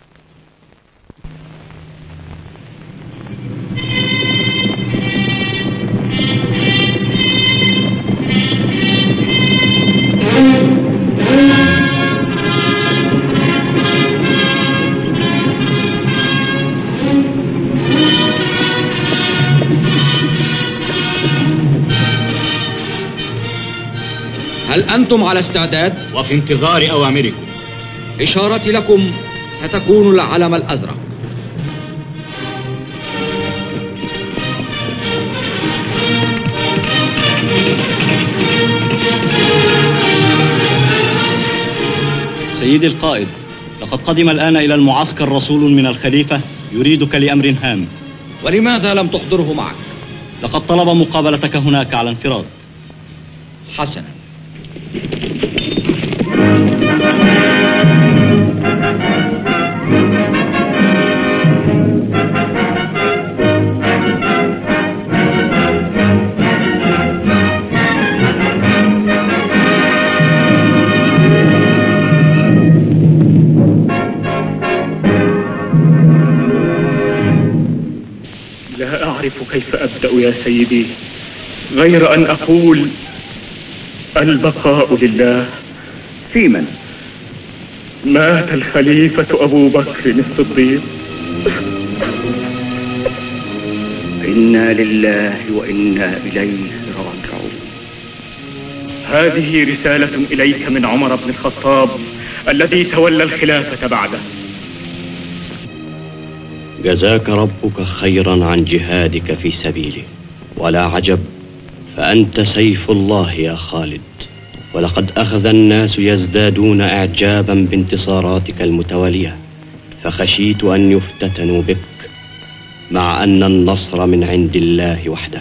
هل أنتم على استعداد؟ وفي انتظار أوامركم. إشارتي لكم ستكون العلم الأزرق. سيدي القائد، لقد قدم الآن إلى المعسكر رسول من الخليفة يريدك لأمر هام. ولماذا لم تحضره معك؟ لقد طلب مقابلتك هناك على انفراد. حسنا. لا أعرف كيف أبدأ يا سيدي غير أن أقول البقاء لله. في من؟ مات الخليفة أبو بكر الصديق. إنا لله وإنا إليه راجعون. هذه رسالة إليك من عمر بن الخطاب الذي تولى الخلافة بعده. جزاك ربك خيرا عن جهادك في سبيله، ولا عجب، فأنت سيف الله يا خالد. ولقد أخذ الناس يزدادون إعجابا بانتصاراتك المتوالية، فخشيت أن يفتتنوا بك، مع أن النصر من عند الله وحده.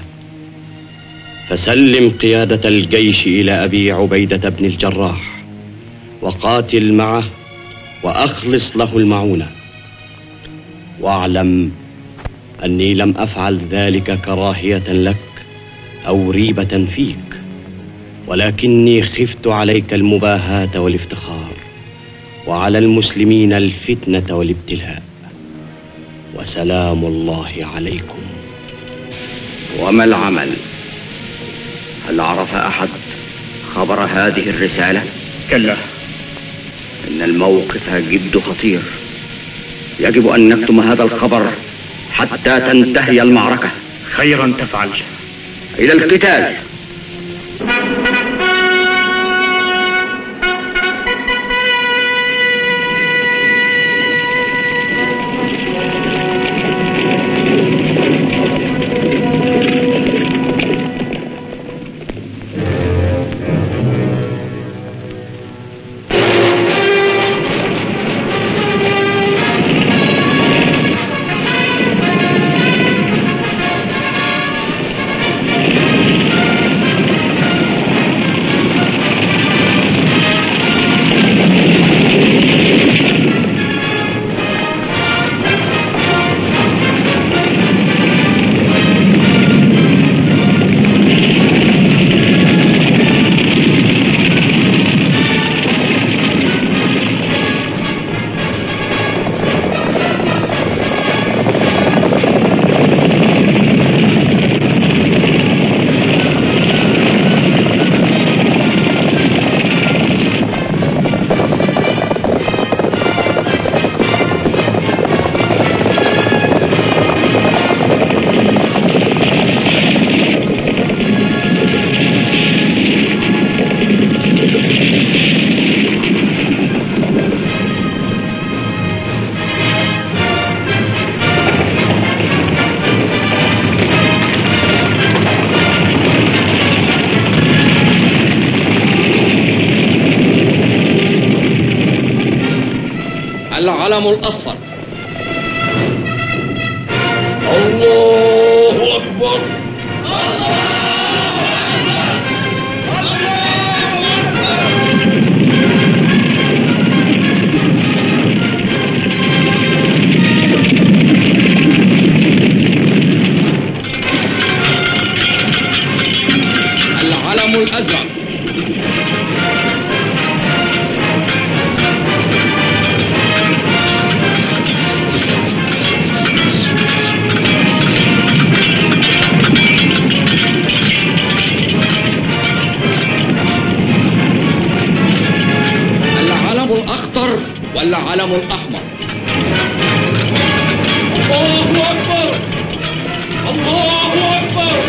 فسلم قيادة الجيش إلى أبي عبيدة بن الجراح، وقاتل معه وأخلص له المعونة. واعلم أني لم أفعل ذلك كراهية لك أو ريبة فيك، ولكني خفت عليك المباهاة والافتخار، وعلى المسلمين الفتنة والابتلاء. وسلام الله عليكم. وما العمل؟ هل عرف أحد خبر هذه الرسالة؟ كلا. إن الموقف جد خطير، يجب أن نكتم هذا الخبر حتى تنتهي المعركة. خيرا تفعل. إلى القتال. العلم الأصفر. الله أكبر. العلم الأزرق. والعلم الأحمر. الله أكبر. الله أكبر.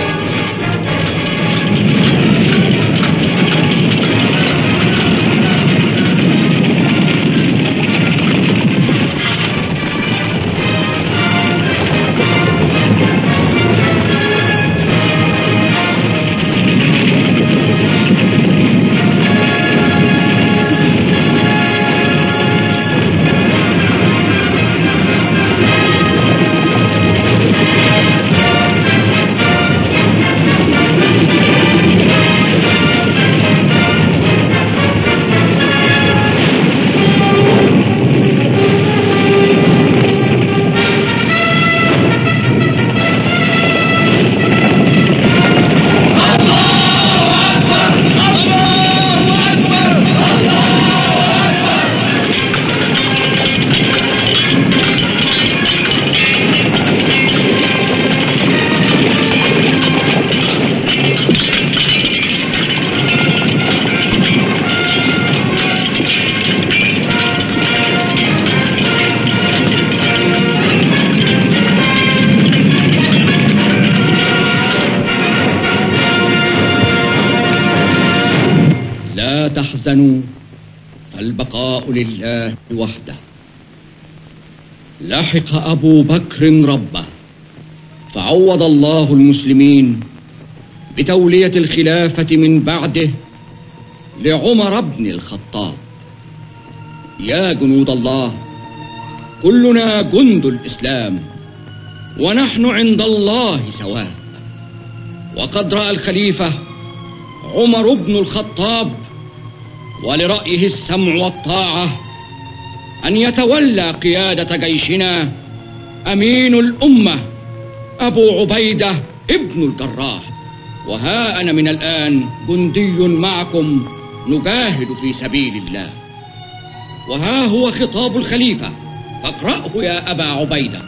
تحزنوا فالبقاء لله وحده. لحق أبو بكر ربه فعوض الله المسلمين بتولية الخلافة من بعده لعمر بن الخطاب. يا جنود الله، كلنا جند الإسلام ونحن عند الله سواء. وقد رأى الخليفة عمر بن الخطاب ولرأيه السمع والطاعة أن يتولى قيادة جيشنا أمين الأمة أبو عبيدة ابن الجراح. وها أنا من الآن جندي معكم نجاهد في سبيل الله. وها هو خطاب الخليفة، فاقرأه يا أبا عبيدة.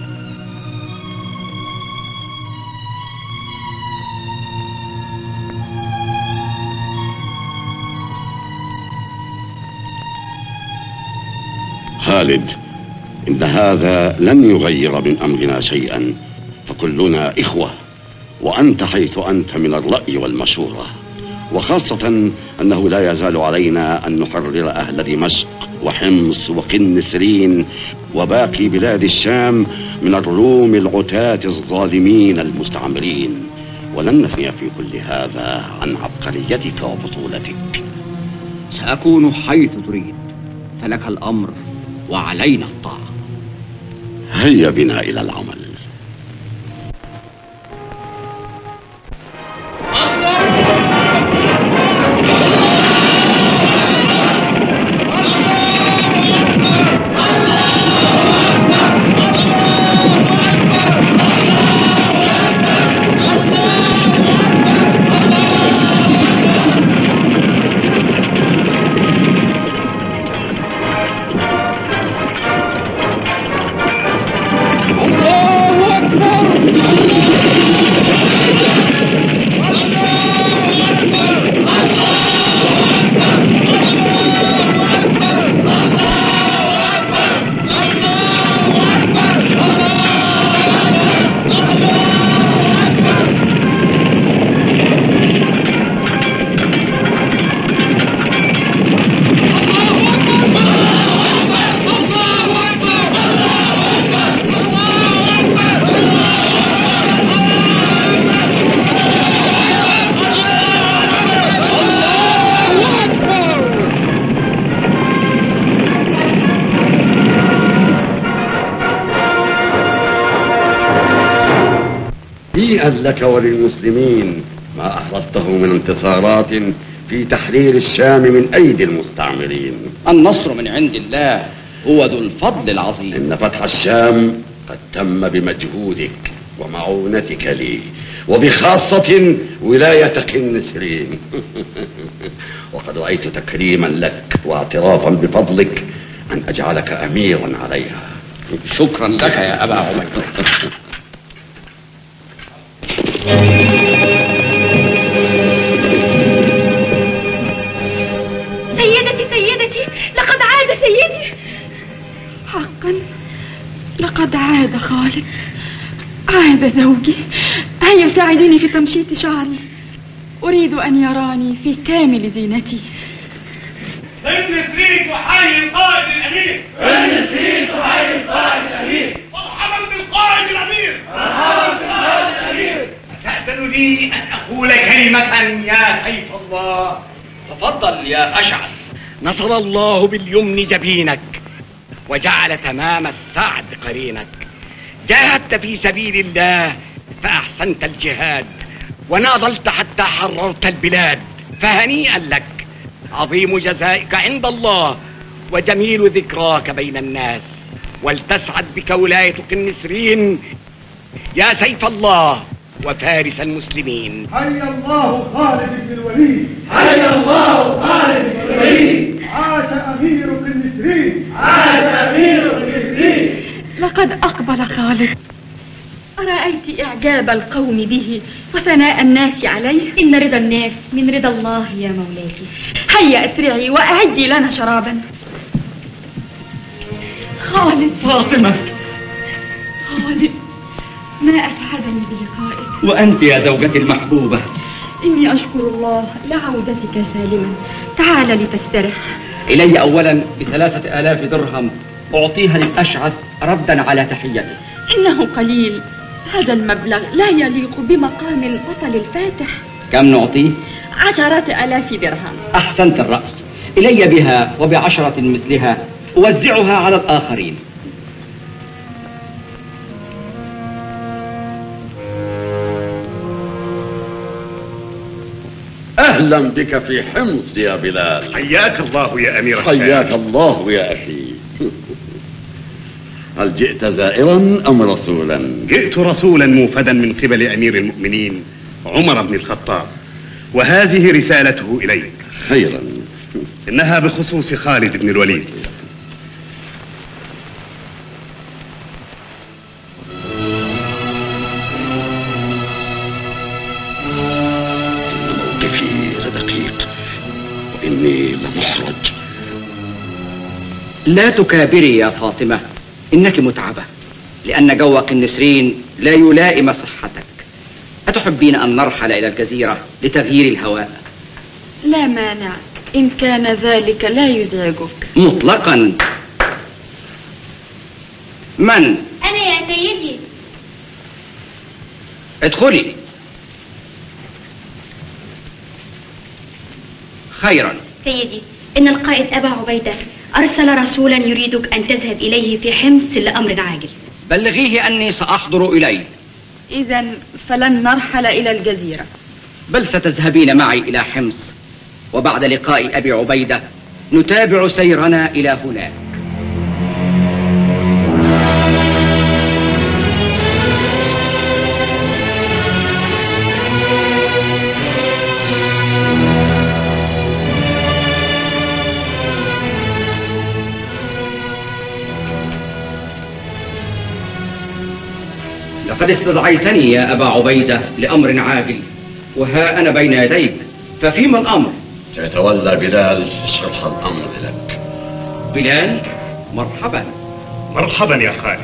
خالد، إن هذا لن يغير من أمرنا شيئا، فكلنا إخوة، وأنت حيث أنت من الرأي والمشورة، وخاصة أنه لا يزال علينا أن نحرر أهل دمشق وحمص وقنسرين وباقي بلاد الشام من الروم العتاة الظالمين المستعمرين، ولن نثني في كل هذا عن عبقريتك وبطولتك. سأكون حيث تريد، فلك الأمر وعلينا الطاعة. هيا بنا إلى العمل. هنيئا لك وللمسلمين ما أحرزته من انتصارات في تحرير الشام من أيدي المستعمرين. النصر من عند الله هو ذو الفضل العظيم. إن فتح الشام قد تم بمجهودك ومعونتك لي، وبخاصة ولاية قنسرين. وقد رأيت تكريما لك واعترافا بفضلك أن أجعلك أميرا عليها. شكرا لك يا أبا عبيدة. سيدتي لقد عاد سيدي. حقا لقد عاد خالد، عاد زوجي. هيا ساعديني في تمشيط شعري، أريد أن يراني في كامل زينتي. النسرين وحي القائد الأمير. النسرين وحي القائد الأمير. مرحبا بالقائد الأمير. مرحبا بالقائد الأمير. تأذن لي أن أقول كلمة يا سيف الله؟ تفضل يا أشعث. نصر الله باليمن جبينك، وجعل تمام السعد قرينك. جاهدت في سبيل الله فأحسنت الجهاد، وناضلت حتى حررت البلاد، فهنيئا لك. عظيم جزائك عند الله وجميل ذكراك بين الناس، ولتسعد بك ولاية قنسرين يا سيف الله وفارس المسلمين. حي الله خالد بن الوليد. حي الله خالد بن الوليد. عاش أمير قنسرين. عاش أمير قنسرين. لقد أقبل خالد. أرأيت إعجاب القوم به وثناء الناس عليه؟ إن رضا الناس من رضا الله يا مولاتي. هيا أسرعي وأعدي لنا شرابا. خالد. فاطمة. خالد، ما أسعدني بلقائك. وأنت يا زوجتي المحبوبة. إني أشكر الله لعودتك سالما، تعال لتسترح. إلي أولا ب3000 درهم أعطيها للأشعث ردا على تحيته. إنه قليل، هذا المبلغ لا يليق بمقام البطل الفاتح. كم نعطيه؟ 10,000 درهم. أحسنت الرأس، إلي بها وب10 مثلها أوزعها على الآخرين. أهلا بك في حمص يا بلال. حياك الله يا أمير الشام. حياك الله يا أخي. هل جئت زائرا أم رسولا؟ جئت رسولا موفدا من قبل أمير المؤمنين عمر بن الخطاب، وهذه رسالته إليك. خيرا. إنها بخصوص خالد بن الوليد. موقفي لدقيق وإني لمحرج. لا تكابري يا فاطمة، إنك متعبة، لأن جوق النسرين لا يلائم صحتك. أتحبين أن نرحل إلى الجزيرة لتغيير الهواء؟ لا مانع، إن كان ذلك لا يزعجك. مطلقا. من؟ أنا يا سيدي. ادخلي. خيرا. سيدي، إن القائد أبا عبيدة أرسل رسولا يريدك أن تذهب إليه في حمص لأمر عاجل. بلغيه أني سأحضر إليه. إذا فلن نرحل إلى الجزيرة، بل ستذهبين معي إلى حمص، وبعد لقاء أبي عبيدة نتابع سيرنا إلى هناك. لقد استدعيتني يا أبا عبيدة لأمر عاجل، وها أنا بين يديك، ففيما الأمر؟ سيتولى بلال شرح الأمر لك. بلال؟ مرحبا. مرحبا يا خالد.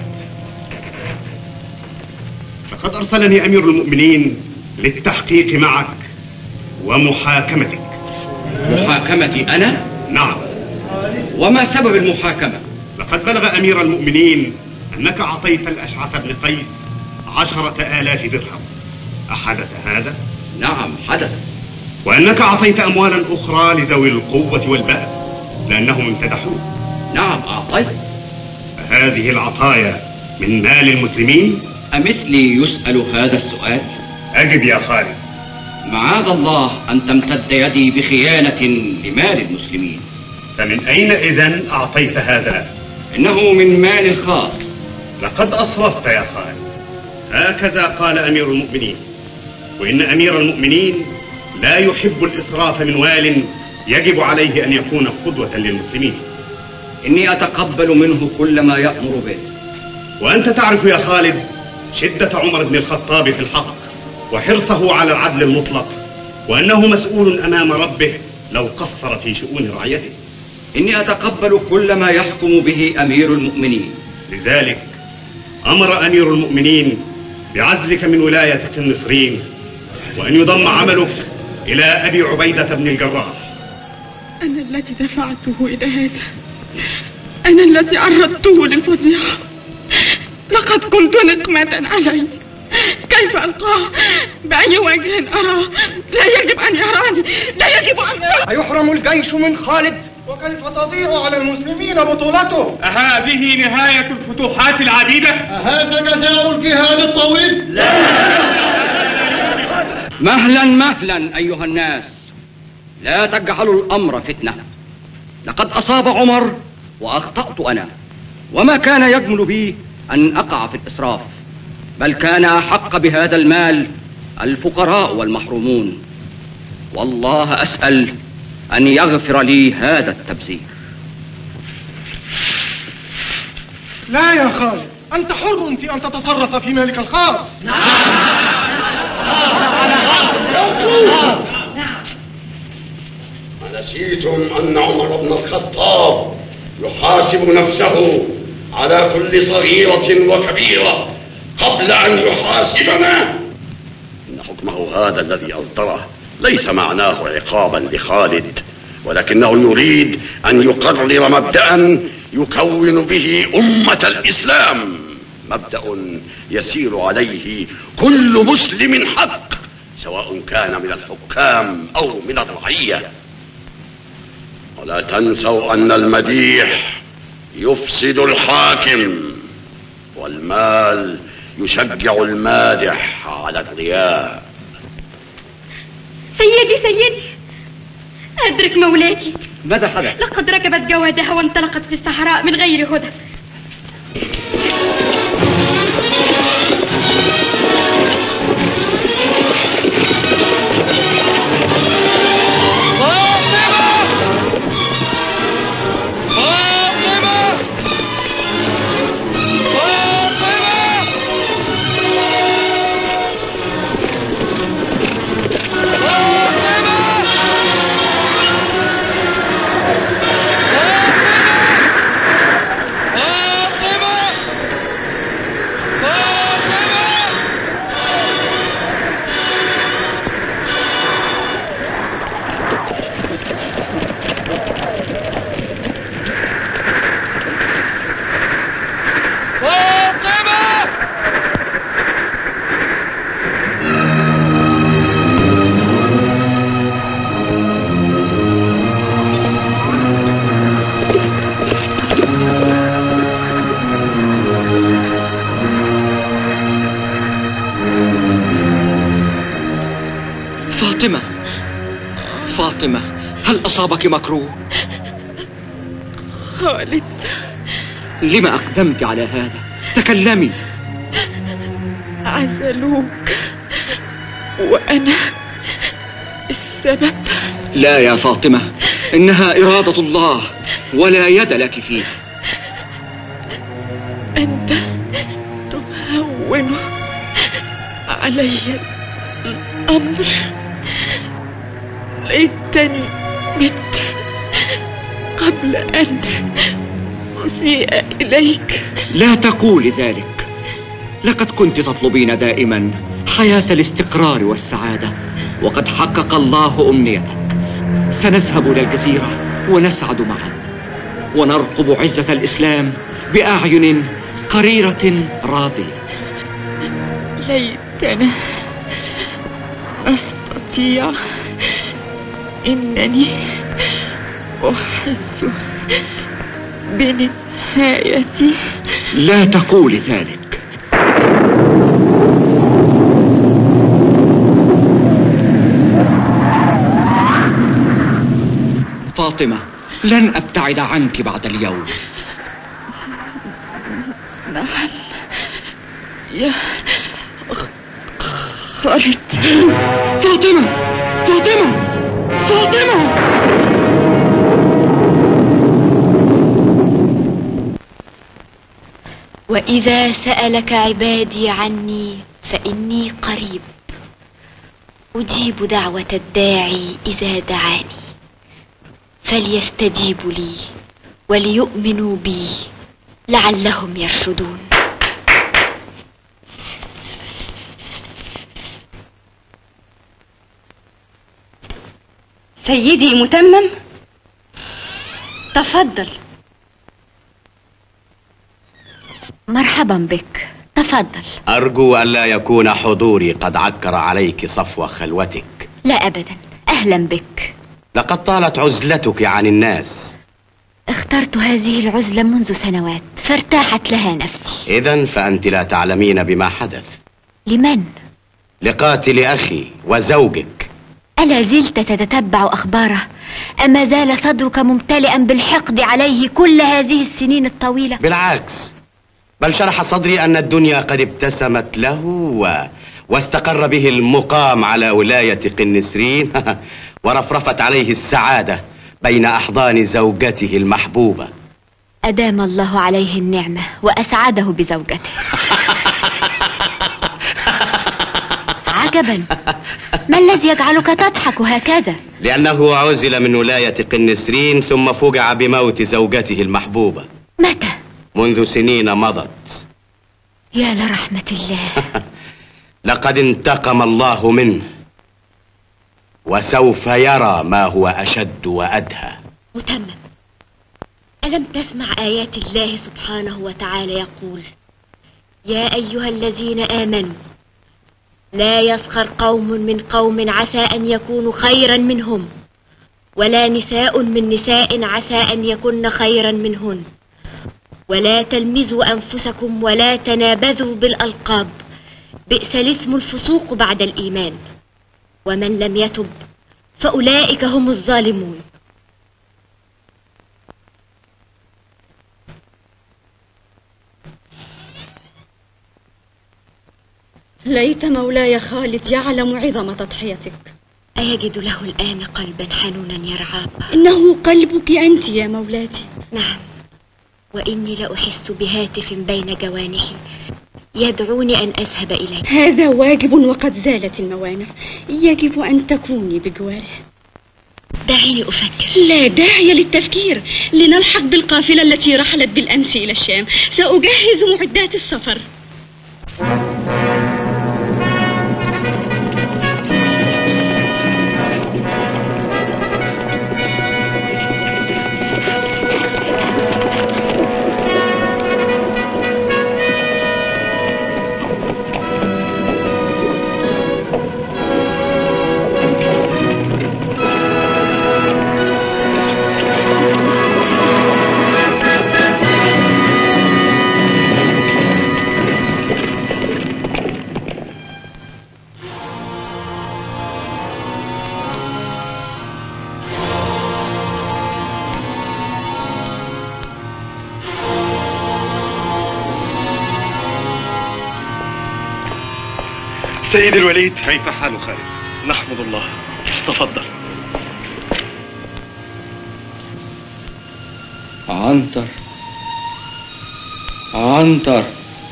لقد أرسلني أمير المؤمنين للتحقيق معك ومحاكمتك. محاكمتي أنا؟ نعم. وما سبب المحاكمة؟ لقد بلغ أمير المؤمنين أنك أعطيت الأشعث بن قيس 10,000 درهم. أحدث هذا؟ نعم حدث. وأنك أعطيت أموالا أخرى لذوي القوة والبأس لأنهم امتدحوك. نعم أعطيت. هذه العطايا من مال المسلمين؟ أمثلي يسأل هذا السؤال؟ أجب يا خالد. معاذ الله أن تمتد يدي بخيانة لمال المسلمين. فمن أين إذن أعطيت هذا؟ إنه من مال خاص. لقد أسرفت يا خالد. هكذا قال أمير المؤمنين، وإن أمير المؤمنين لا يحب الإسراف من وال يجب عليه أن يكون قدوة للمسلمين. إني أتقبل منه كل ما يأمر به. وأنت تعرف يا خالد شدة عمر بن الخطاب في الحق وحرصه على العدل المطلق، وأنه مسؤول أمام ربه لو قصر في شؤون رعيته. إني أتقبل كل ما يحكم به أمير المؤمنين. لذلك أمر أمير المؤمنين بعزلك من ولاية النصرين، وأن يضم عملك إلى أبي عبيدة بن الجراح. أنا التي دفعته إلى هذا، أنا التي عرضته للفضيحة. لقد كنت نقمة عليه، كيف ألقاه؟ بأي وجه أراه؟ لا يجب أن يراني، لا يجب أن يراني. أيحرم الجيش من خالد؟ وكيف تضيع على المسلمين بطولته؟ أهذه نهاية الفتوحات العديدة؟ أهذا جزاء الجهاد الطويل؟ لا. مهلا مهلا أيها الناس، لا تجعلوا الأمر فتنة. لقد أصاب عمر وأخطأت أنا، وما كان يجمل بي أن أقع في الإسراف، بل كان أحق بهذا المال الفقراء والمحرومون. والله أسأل أن يغفر لي هذا التبذير. لا يا خالد، أنت حر في أن تتصرف في مالك الخاص. أنسيتم أن عمر بن الخطاب يحاسب نفسه على كل صغيرة وكبيرة قبل أن يحاسبنا؟ إن حكمه هذا الذي أصدره ليس معناه عقابا لخالد، ولكنه يريد أن يقرر مبدأ يكون به أمة الإسلام، مبدأ يسير عليه كل مسلم حق، سواء كان من الحكام أو من الرعية. ولا تنسوا أن المديح يفسد الحاكم، والمال يشجع المادح على الرياء. سيدي أدرك مولاتي. ماذا حدث؟ لقد ركبت جوادها وانطلقت في الصحراء من غير هدى. فاطمة، هل أصابك مكروه؟ خالد، لما أقدمت على هذا؟ تكلمي. عزلوك وأنا السبب. لا يا فاطمة، إنها إرادة الله ولا يد لك فيه. أنت تهون علي الأمر. ليتني مت قبل أن أسيء إليك. لا تقولي ذلك، لقد كنت تطلبين دائما حياة الاستقرار والسعادة، وقد حقق الله أمنيتك. سنذهب إلى الجزيرة ونسعد معا، ونرقب عزة الإسلام بأعين قريرة راضية. ليتنا أستطيع. إنني أحس بنهايتي. لا تقولي ذلك. فاطمة، لن أبتعد عنك بعد اليوم. نعم يا خالد. فاطمة، فاطمة، فاطمة! وإذا سألك عبادي عني فإني قريب، أجيب دعوة الداعي إذا دعاني، فليستجيبوا لي وليؤمنوا بي لعلهم يرشدون. سيدي متمم، تفضل. مرحبا بك، تفضل. أرجو ألا يكون حضوري قد عكر عليك صفو خلوتك. لا أبدا، أهلا بك. لقد طالت عزلتك عن الناس. اخترت هذه العزلة منذ سنوات فارتاحت لها نفسي. إذن فأنت لا تعلمين بما حدث. لمن؟ لقاتل أخي وزوجك. ألا زلت تتتبع أخباره؟ أما زال صدرك ممتلئا بالحقد عليه كل هذه السنين الطويلة؟ بالعكس، بل شرح صدري أن الدنيا قد ابتسمت له واستقر به المقام على ولاية قنسرين ورفرفت عليه السعادة بين أحضان زوجته المحبوبة. أدام الله عليه النعمة وأسعده بزوجته. عجبا، ما الذي يجعلك تضحك هكذا؟ لأنه عزل من ولاية قنسرين ثم فوجع بموت زوجته المحبوبة. متى؟ منذ سنين مضت. يا لرحمة الله. لقد انتقم الله منه. وسوف يرى ما هو أشد وأدهى. متمم، ألم تسمع آيات الله سبحانه وتعالى يقول: يا أيها الذين آمنوا لا يسخر قوم من قوم عسى أن يكونوا خيرا منهم، ولا نساء من نساء عسى أن يكن خيرا منهن، ولا تلمزوا أنفسكم ولا تنابذوا بالألقاب، بئس الاسم الفسوق بعد الإيمان، ومن لم يتب فأولئك هم الظالمون. ليت مولاي خالد يعلم عظم تضحيتك. أيجد له الآن قلبا حنونا يرعاه؟ إنه قلبك أنت يا مولاتي. نعم، وإني لأحس بهاتف بين جوانحي يدعوني أن أذهب إليه. هذا واجب وقد زالت الموانع، يجب أن تكوني بجواره. دعيني أفكر. لا داعي للتفكير، لنلحق بالقافلة التي رحلت بالأمس إلى الشام. سأجهز معدات السفر. سيد الوليد، كيف حال خالد؟ نحمد الله. تفضل. عنتر عنتر،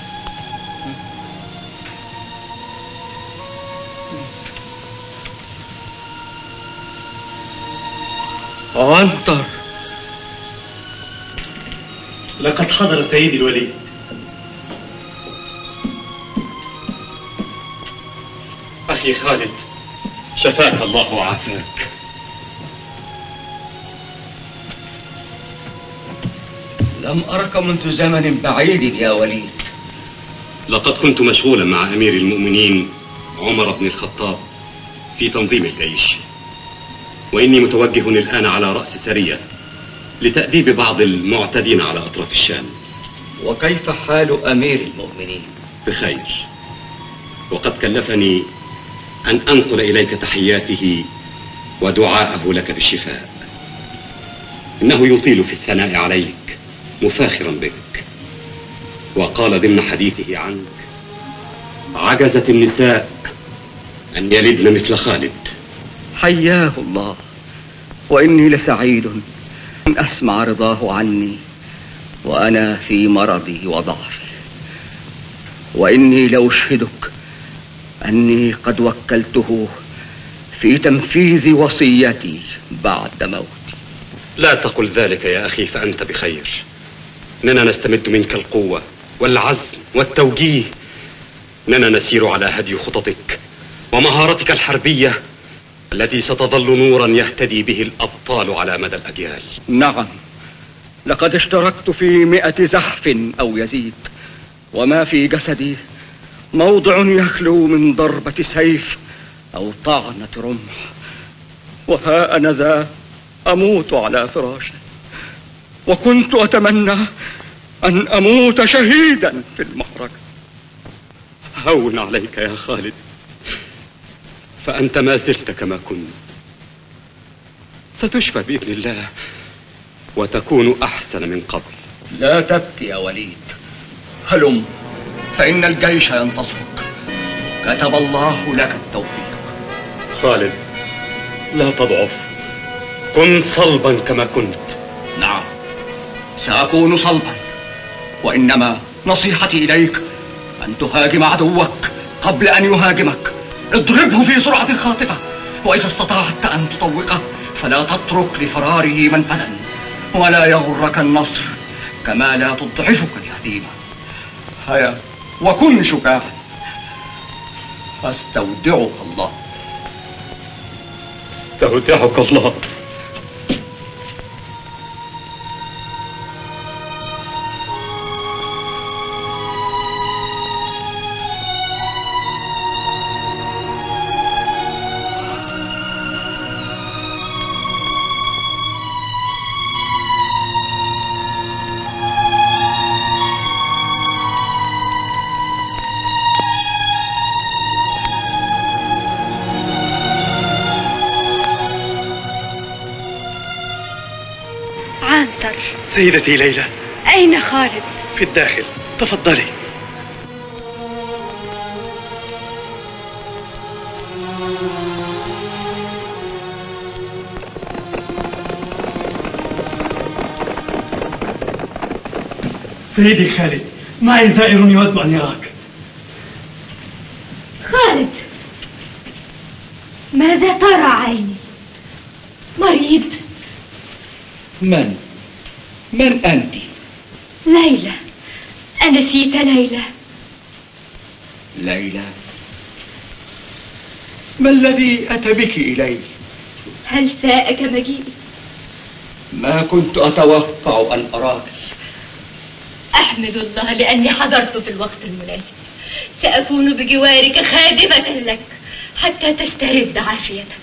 عنتر. لقد حضر سيدي الوليد. أخي خالد، شفاك الله وعافاك. لم أرك منذ زمن بعيد يا وليد. لقد كنت مشغولا مع أمير المؤمنين عمر بن الخطاب في تنظيم الجيش، وإني متوجه الآن على رأس سرية لتأديب بعض المعتدين على أطراف الشام. وكيف حال أمير المؤمنين؟ بخير، وقد كلفني أن أنقل إليك تحياته ودعاءه لك بالشفاء. إنه يطيل في الثناء عليك مفاخرا بك، وقال ضمن حديثه عنك: عجزت النساء أن يلدن مثل خالد. حياه الله، وإني لسعيد أن أسمع رضاه عني وأنا في مرضي وضعفي، وإني لأشهدك أني قد وكلته في تنفيذ وصيتي بعد موتي. لا تقل ذلك يا أخي، فأنت بخير. إننا نستمد منك القوة والعزم والتوجيه، إننا نسير على هدي خططك ومهارتك الحربية التي ستظل نورا يهتدي به الأبطال على مدى الأجيال. نعم، لقد اشتركت في 100 زحف أو يزيد، وما في جسدي موضع يخلو من ضربة سيف أو طعنة رمح، وها أنا ذا أموت على فراشي، وكنت أتمنى أن أموت شهيدا في المعركة. هون عليك يا خالد، فأنت ما زلت كما كنت. ستشفى بإذن الله وتكون أحسن من قبل. لا تبكي يا وليد، هلم فإن الجيش ينتصرك، كتب الله لك التوفيق. خالد، لا تضعف، كن صلبا كما كنت. نعم، سأكون صلبا، وإنما نصيحتي إليك أن تهاجم عدوك قبل أن يهاجمك. اضربه في سرعة خاطفة، وإذا استطعت أن تطوقه فلا تترك لفراره منفذا، ولا يغرك النصر كما لا تضعفك الهزيمة. هيا وكن شجاعا، أستودعك الله. يستودعك الله. سيدتي ليلى، أين خالد؟ في الداخل، تفضلي. سيدي خالد، معي زائر يود أن يراك. خالد، ماذا ترى عيني؟ مريض؟ من أنت؟ ليلى. أنسيت ليلى؟ ليلى؟ ما الذي أتى بك إلي؟ هل ساءك مجيئي؟ ما كنت أتوقع أن أراك. أحمد الله لأني حضرت في الوقت المناسب. سأكون بجوارك خادمة لك حتى تسترد عافيتك.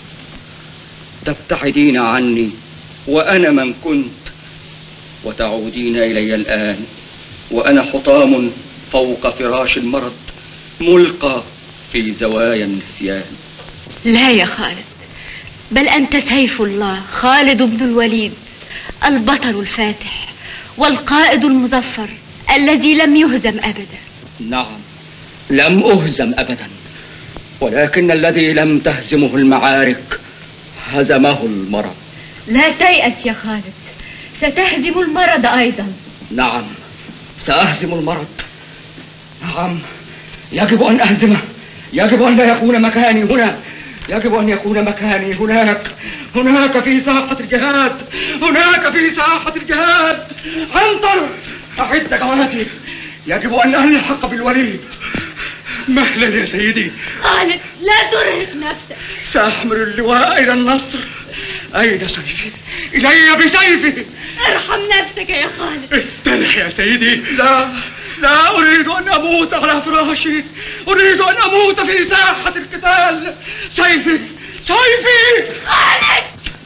تبتعدين عني وأنا من كنت، وتعودين إلي الآن وأنا حطام فوق فراش المرض، ملقى في زوايا النسيان. لا يا خالد، بل أنت سيف الله، خالد بن الوليد، البطل الفاتح والقائد المظفر الذي لم يهزم أبدا. نعم، لم أهزم أبدا، ولكن الذي لم تهزمه المعارك هزمه المرض. لا تيأس يا خالد، ستهزم المرض أيضا. نعم، سأهزم المرض. نعم، يجب أن أهزمه. يجب أن لا يكون مكاني هنا، يجب أن يكون مكاني هناك في ساحة الجهاد، هناك في ساحة الجهاد. عنتر، أعد جواتي، يجب أن ألحق بالوليد. مهلا يا سيدي. خالد، لا ترهق نفسك. سأحمل اللواء إلى النصر. أين سيفي؟ إلي بسيفي. ارحم نفسك يا خالد. استرح يا سيدي. لا أريد أن أموت على فراشي، أريد أن أموت في ساحة القتال. سيفي خالد.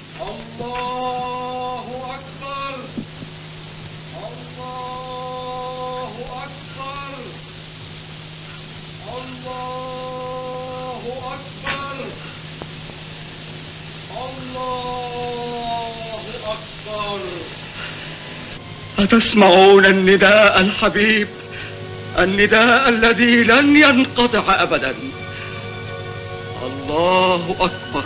الله أكبر، الله أكبر، الله أكبر، الله أكبر. أتسمعون النداء الحبيب، النداء الذي لن ينقطع أبدا؟ الله أكبر.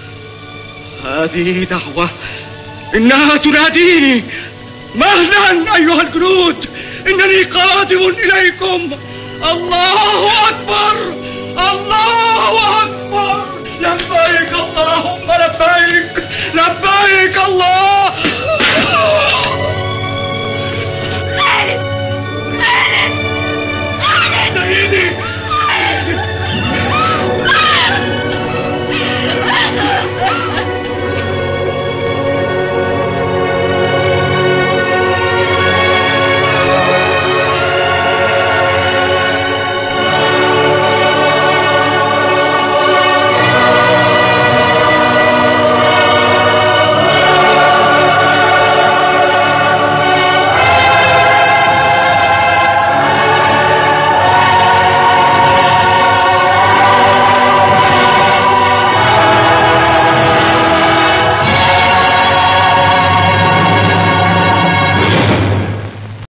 هذه دعوة، إنها تناديني. مهلا أيها الجنود، إنني قادم إليكم. الله أكبر، الله أكبر. لبيك اللهم لبيك، لبيك الله.